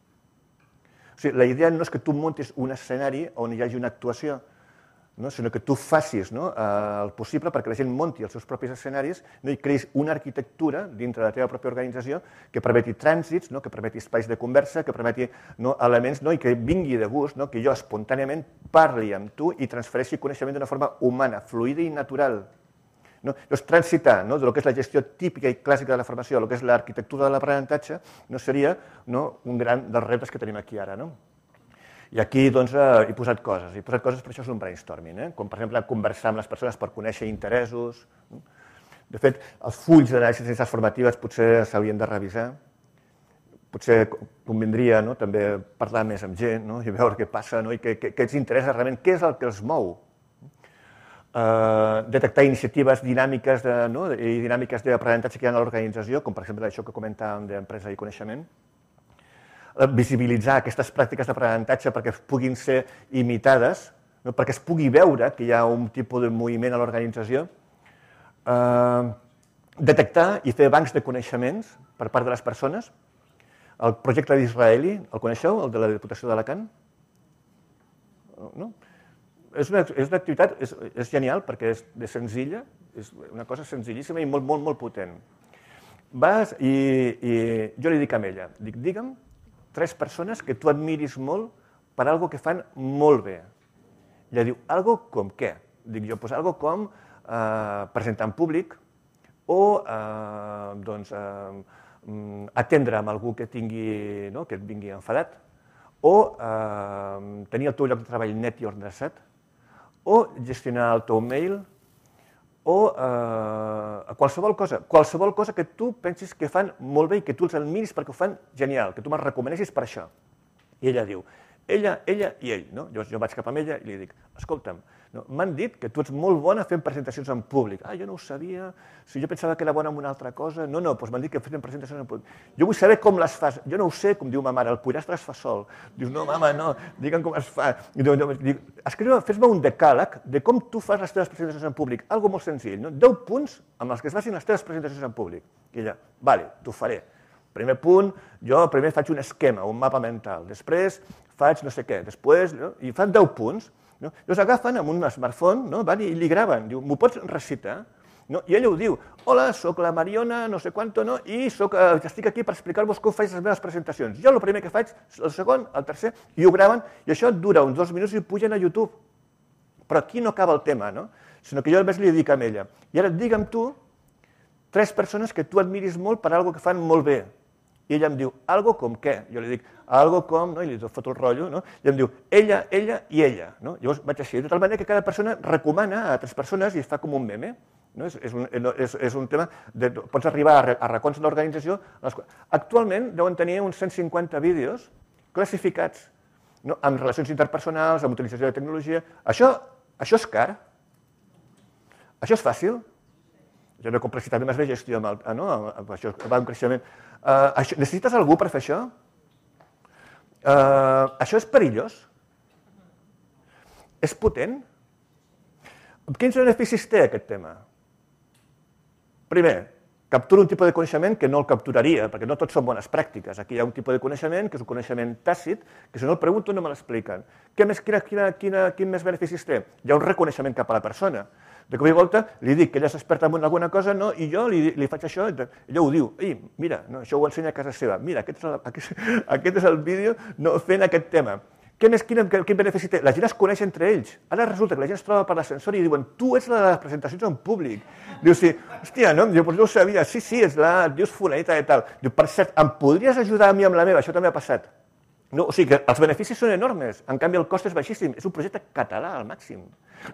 O sigui, la idea no és que tu muntis un escenari on hi hagi una actuació, no? Sinó que tu facis, no? El possible perquè la gent munti els seus propis escenaris, no? I creïs una arquitectura dintre de la teva pròpia organització que permeti trànsits, no? Que permeti espais de conversa, que permeti, no? Elements, no? I que vingui de gust, no? Que jo espontàniament parli amb tu i transfereixi coneixement d'una forma humana, fluida i natural. No? Llavors, transitar, no? De lo que és la gestió típica i clàssica de la formació a lo que és l'arquitectura de l'aprenentatge no seria, no? Un gran dels reptes que tenim aquí ara. No? I aquí doncs, he posat coses. He posat coses, per això és un brainstorming, eh? Com per exemple conversar amb les persones per conèixer interessos. De fet, els fulls d'anàlisi de necessitats formatives potser s'haurien de revisar. Potser convindria, no? També parlar més amb gent, no? I veure què passa, no? I què, què, què els interessa realment, què és el que els mou. Uh, detectar iniciatives dinàmiques, de, no? I dinàmiques d'aprenentatge que hi ha a l'organització, com per exemple això que comentàvem d'empresa i coneixement. Visibilitzar aquestes pràctiques d'aprenentatge perquè puguin ser imitades, no? Perquè es pugui veure que hi ha un tipus de moviment a l'organització. Uh, detectar i fer bancs de coneixements per part de les persones. El projecte d'Israeli, el coneixeu, el de la Diputació d'Alacant? No? És una, és una activitat, és, és genial perquè és de senzilla, és una cosa senzillíssima i molt, molt, molt potent. Vas i, i jo li dic a ella, dic, digue'm tres persones que tu admiris molt per algo que fan molt bé. Ella diu, algo com què? Dic jo, doncs algo com eh, presentar en públic o eh, doncs, eh, atendre amb algú que tingui, no? Que et vingui enfadat o eh, tenir el teu lloc de treball net i ordenat o gestionar el teu mail o eh, qualsevol cosa, qualsevol cosa que tu pensis que fan molt bé i que tu els admiris perquè ho fan genial, que tu me'ls recomanessis per això. I ella diu, ella, ella i ell. No? Llavors jo vaig cap a ella i li dic, escolta'm, no, m'han dit que tu ets molt bona fent presentacions en públic. Ah, jo no ho sabia, si jo pensava que era bona en una altra cosa. No, no, doncs m'han dit que fem presentacions en públic. Jo vull saber com les fas. Jo no ho sé, com diu ma mare, el pollastre es fa sol. Dius, no, mama, no, digue'm com es fa. Dic, escriu, fes-me un decàleg de com tu fas les teves presentacions en públic. Algo molt senzill, no? deu punts amb els que es facin les teves presentacions en públic. I ella, vale, t'ho faré. Primer punt, jo primer faig un esquema, un mapa mental. Després faig no sé què. Després, no? I fan deu punts. No? Llavors agafen amb un smartphone, no? Van i li graven. Diu, m'ho pots recitar? No? I ella ho diu, hola, soc la Mariona, no sé quanto, no? I soc, eh, estic aquí per explicar-vos com faig les meves presentacions. Jo el primer que faig, el segon, el tercer, i ho graven, i això dura uns dos minuts i ho pugen a YouTube. Però aquí no acaba el tema, no? Sinó que jo només li dic a ella, i ara digue'm tu tres persones que tu admiris molt per algo que fan molt bé. I ella em diu, algo com què? Jo li dic, algo com, no? I li foto el rotllo, no? I em diu, ella, ella i ella. No? Llavors vaig així, de tal manera que cada persona recomana a altres persones i es fa com un meme. No? És, és, un, és, és un tema, de, pots arribar a, a racons de l'organització. Actualment deuen tenir uns cent cinquanta vídeos classificats no? Amb relacions interpersonals, amb utilització de tecnologia. Això, això és car? Això és fàcil? Hi ha una complexitat més de gestió, amb el, no? Amb això va un creixement. Uh, això, necessites algú per fer això? Uh, això és perillós? És potent? Quins beneficis té aquest tema? Primer, captura un tipus de coneixement que no el capturaria, perquè no tots són bones pràctiques. Aquí hi ha un tipus de coneixement que és un coneixement tàcit, que si no el pregunto no me l'expliquen. Què més, quina, quina, quina, quin més beneficis té? Hi ha un reconeixement cap a la persona. De cop i volta li dic que ella s'experta en alguna cosa, no? I jo li, li faig això, ella ho diu. Ei, mira, no, això ho ensenya a casa seva. Mira, aquest és el, aquest, aquest és el vídeo no, fent aquest tema. Què més, quin, quin benefici té? La gent es coneix entre ells. Ara resulta que la gent es troba per l'ascensor i diuen tu ets la de les presentacions en públic. Dius, sí, hòstia, no? Diu, pues no ho sabia. Sí, sí, és la... Dius fulanita i tal. Diu, per cert, em podries ajudar a mi amb la meva? Això també ha passat. No, o sigui que els beneficis són enormes, en canvi el cost és baixíssim. És un projecte català al màxim.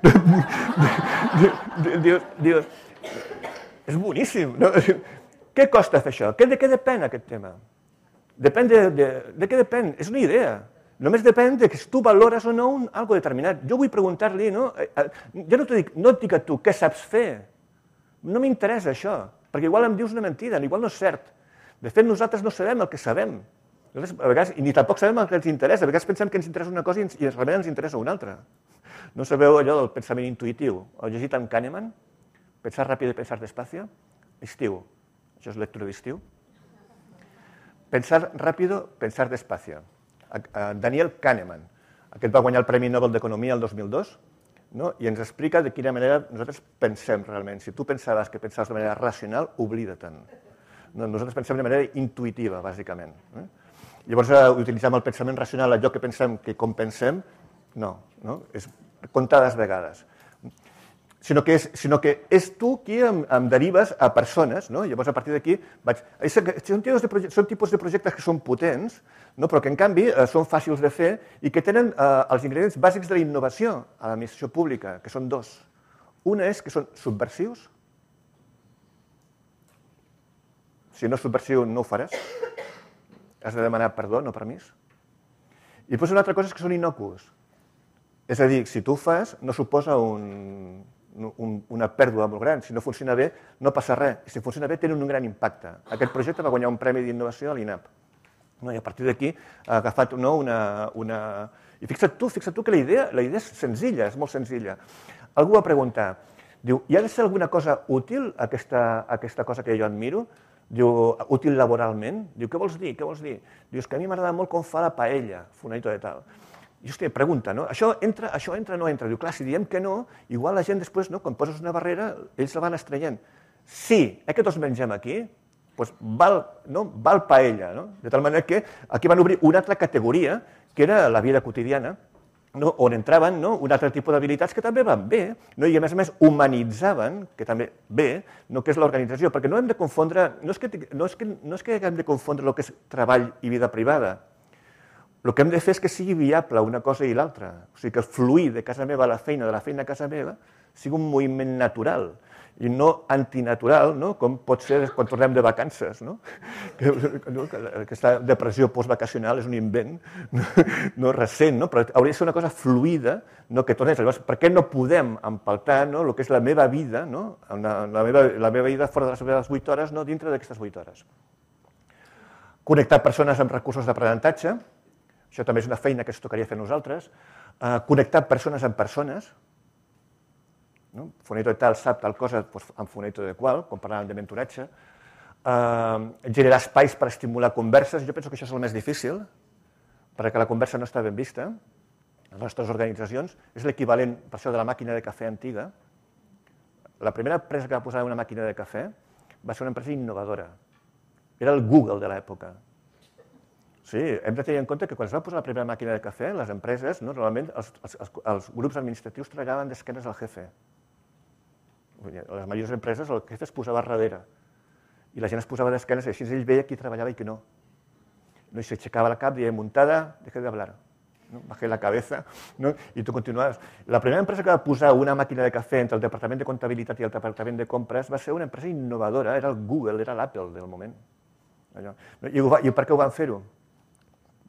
Dius, dius, és boníssim. No? Què costa fer això? De què depèn aquest tema? Depèn de, de, de què depèn? És una idea. Només depèn de que si tu valores o no un, algo determinat. Jo vull preguntar-li, no? Jo no et dic, no et dic a tu què saps fer. No m'interessa això, perquè igual em dius una mentida, igual no és cert. De fet, nosaltres no sabem el que sabem. Nosaltres, a vegades, i ni tampoc sabem el que ens interessa. A vegades pensem que ens interessa una cosa i, ens, i realment ens interessa una altra. No sabeu allò del pensament intuïtiu? Heu llegit en Kahneman? Pensar ràpid i pensar despacio? Estiu. Això és lectura d'estiu. Pensar ràpid, pensar despacio. Daniel Kahneman. Aquest va guanyar el Premi Nobel d'Economia el dos mil dos, no? I ens explica de quina manera nosaltres pensem realment. Si tu pensaves que pensaves de manera racional, oblida-te'n. No, nosaltres pensem de manera intuïtiva, bàsicament. Eh? Llavors, uh, utilitzem el pensament racional, allò que pensem que com pensem, no, no? És comptades vegades. Sinó que, és, sinó que és tu qui em, em derives a persones, no? Llavors a partir d'aquí vaig... Són tipus, de són tipus de projectes que són potents, no? Però que en canvi eh, són fàcils de fer i que tenen eh, els ingredients bàsics de la innovació a l'administració pública, que són dos. Una és que són subversius. Si no és subversiu no ho faràs. Has de demanar perdó, no permís. I després una altra cosa és que són innocus. És a dir, si tu ho fas, no suposa un... una pèrdua molt gran. Si no funciona bé, no passa res. Si funciona bé, tenen un gran impacte. Aquest projecte va guanyar un premi d'innovació a l'I N A P. I a partir d'aquí ha agafat una... I fixa't tu, fixa't tu que la idea, la idea és senzilla, és molt senzilla. Algú va preguntar, diu, hi ha de ser alguna cosa útil, aquesta, aquesta cosa que jo admiro? Diu, útil laboralment? Diu, què vols dir? Què vols dir? Dius que a mi m'agrada molt com fa la paella, fulanito de tal. I hòstia, pregunta, no? Això entra, això entra o no entra? Diu, clar, si diem que no, igual la gent després, no, quan poses una barrera, ells la van estrenyent. Sí, eh que tots mengem aquí? Doncs val, no? Val paella, no? De tal manera que aquí van obrir una altra categoria, que era la vida quotidiana, no? On entraven, no? Un altre tipus d'habilitats que també van bé, no? I a més a més humanitzaven, que també bé, no? Que és l'organització, perquè no hem de confondre, no és que, no és que, no és que hem de confondre el que és treball i vida privada. El que hem de fer és que sigui viable una cosa i l'altra. O sigui, que fluir de casa meva a la feina, de la feina a casa meva, sigui un moviment natural i no antinatural, no? Com pot ser quan tornem de vacances. No? Que, no? Aquesta depressió postvacacional és un invent no? No recent, no? Però hauria de ser una cosa fluida, no? Que tornés. Llavors, per què no podem empaltar, no? El que és la meva vida, no? la, la, meva, la meva vida fora de les meves vuit hores, no? Dintre d'aquestes vuit hores. Connectar persones amb recursos d'aprenentatge. Això també és una feina que ens tocaria fer nosaltres. Uh, connectar persones amb persones. No? Funeto de tal sap tal cosa doncs, amb funeto de qual, quan parlàvem de mentoratge. Uh, generar espais per estimular converses. Jo penso que això és el més difícil, perquè la conversa no està ben vista. Les nostres organitzacions és l'equivalent, per això, de la màquina de cafè antiga. La primera empresa que va posar una màquina de cafè va ser una empresa innovadora. Era el Google de l'època. Sí, hem de tenir en compte que quan es va posar la primera màquina de cafè, les empreses, no, normalment els, els, els grups administratius tregaven d'esquenes al jefe. Les majors empreses el jefe es posava darrere i la gent es posava d'esquenes i així ell veia qui treballava i qui no. No, i s'aixecava la cap, deia, muntada, deja de hablar. No? Bajé la cabeza, no? I tu continuaves. La primera empresa que va posar una màquina de cafè entre el departament de comptabilitat i el departament de compres va ser una empresa innovadora, era el Google, era l'Apple del moment. Allò. I, va, I per què ho van fer-ho?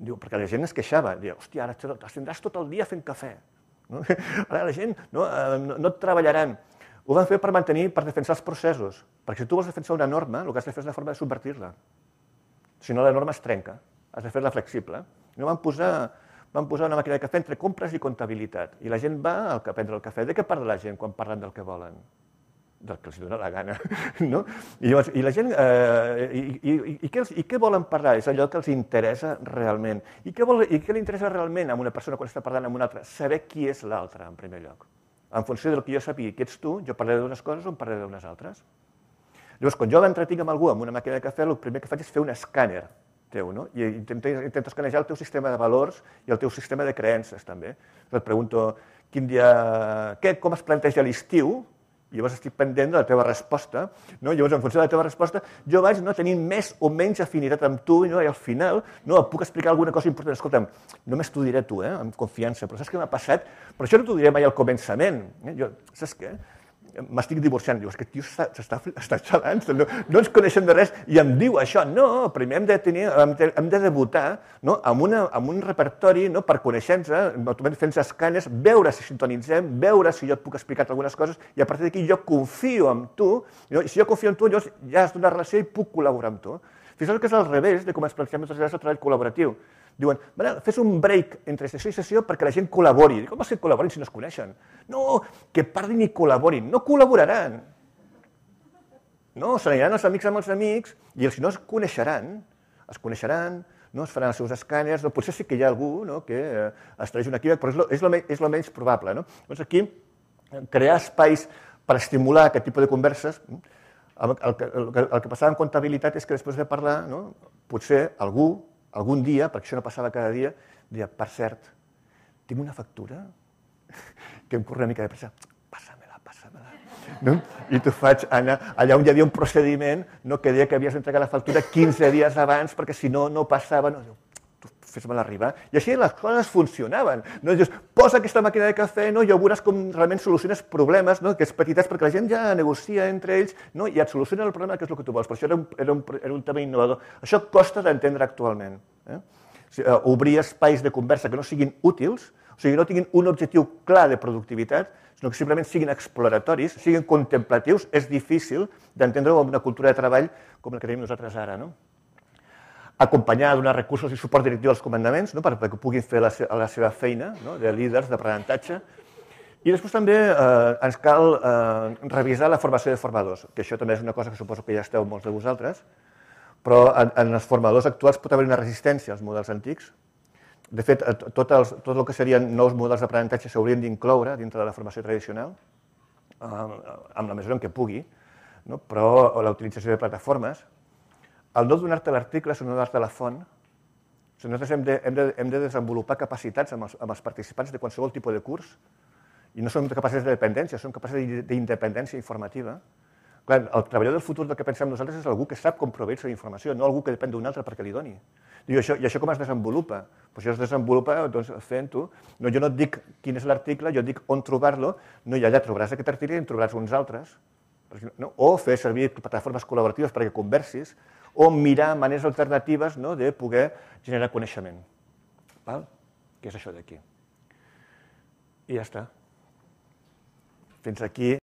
Diu, perquè la gent es queixava, diu, hòstia, ara tindràs tot el dia fent cafè. No? Ara la gent no, no, no et treballaran. Ho van fer per mantenir, per defensar els processos. Perquè si tu vols defensar una norma, el que has de fer és una forma de subvertir-la. Si no, la norma es trenca. Has de fer-la flexible. I no van posar, van posar una màquina de cafè entre compres i comptabilitat. I la gent va a prendre el cafè. De què parla la gent quan parlen del que volen? Del que els dona la gana. No? I, llavors, I la gent... Eh, i, i, i, què els, I què volen parlar? És allò que els interessa realment. I què, vol, i què li interessa realment a una persona quan està parlant amb una altra? Saber qui és l'altre, en primer lloc. En funció del que jo sàpiga qui ets tu, jo parlaré d'unes coses o en parlaré d'unes altres. Llavors, quan jo m'entretinc amb algú amb una màquina de cafè, el primer que faig és fer un escàner teu, no? I intento, intento escanejar el teu sistema de valors i el teu sistema de creences, també. Et pregunto, quin dia, què, com es planteja l'estiu? I llavors estic pendent de la teva resposta, no? Llavors, en funció de la teva resposta, jo vaig no, tenint més o menys afinitat amb tu, no? I al final no, et puc explicar alguna cosa important. Escolta'm, només t'ho diré a tu, eh? Amb confiança, però saps què m'ha passat? Però això no t'ho diré mai al començament. Eh? Jo, saps què? M'estic divorciant. Diu, és que tio s'està xalant, no, no ens coneixem de res i em diu això. No, primer hem de, tenir, hem de, hem de debutar no, amb, una, amb un repertori no, per conèixer-nos, fent escanes, veure si sintonitzem, veure si jo et puc explicar algunes coses i a partir d'aquí jo confio en tu, no, i si jo confio en tu, llavors ja has d'una relació i puc col·laborar amb tu. Fixeu que és al revés de com ens plantegem moltes vegades el treball col·laboratiu. Diuen, fes un break entre sessió i sessió perquè la gent col·labori. Com vols que col·laborin si no es coneixen? No, que parlin i col·laborin. No col·laboraran. No, se n'aniran els amics amb els amics i si no es coneixeran, es coneixeran, no, es faran els seus escàners, no, potser sí que hi ha algú no, que es tragi un equívoc, però és el és menys probable. No? Doncs aquí, crear espais per estimular aquest tipus de converses, el, el, el, el que passava en comptabilitat és que després de parlar, no, potser algú, algun dia, perquè això no passava cada dia, deia, per cert, tinc una factura que em corre una mica de pressa, passa-me-la, passa-me-la. No? I t'ho faig anar allà on hi havia un procediment no, que deia que havies d'entregar la factura quinze dies abans perquè si no, no passava. No, tu fes-me-la arribar. I així les coses funcionaven. No? Dius, posa aquesta màquina de cafè no, i ja veuràs com realment soluciones problemes, no, que és petites, perquè la gent ja negocia entre ells no, i et soluciona el problema que és el que tu vols. Però això era un, era un, era un tema innovador. Això costa d'entendre actualment. Eh? Obrir espais de conversa que no siguin útils, o sigui, no tinguin un objectiu clar de productivitat, sinó que simplement siguin exploratoris, siguin contemplatius, és difícil d'entendre-ho amb una cultura de treball com la que tenim nosaltres ara. No? Acompanyar, donar recursos i suport directiu als comandaments no? perquè puguin fer la, se la seva feina no? de líders, d'aprenentatge. I després també eh, ens cal eh, revisar la formació de formadors, que això també és una cosa que suposo que ja esteu molts de vosaltres, però en, en els formadors actuals pot haver una resistència als models antics. De fet, tot, els, tot el que serien nous models d'aprenentatge s'haurien d'incloure dintre de la formació tradicional, eh, amb la mesura en què pugui, no? Però la utilització de plataformes, el no donar-te l'article, sinó donar-te la font, nosaltres hem de, hem, de, hem de desenvolupar capacitats amb els, amb els participants de qualsevol tipus de curs, i no som capaces de dependència, som capaces d'independència informativa. Clar, el treballador del futur del que pensem nosaltres és algú que sap com proveir-se d'informació, no algú que depèn d'un altre perquè li doni. I això, i això com es desenvolupa? Pues això es desenvolupa doncs, fent-ho. No, jo no et dic quin és l'article, jo et dic on trobar-lo, no, i allà trobaràs aquest article i en trobaràs uns altres. No? O fer servir plataformes col·laboratives perquè conversis, o mirar maneres alternatives no, de poder generar coneixement. Val? Que és això d'aquí. I ja està. Fins aquí.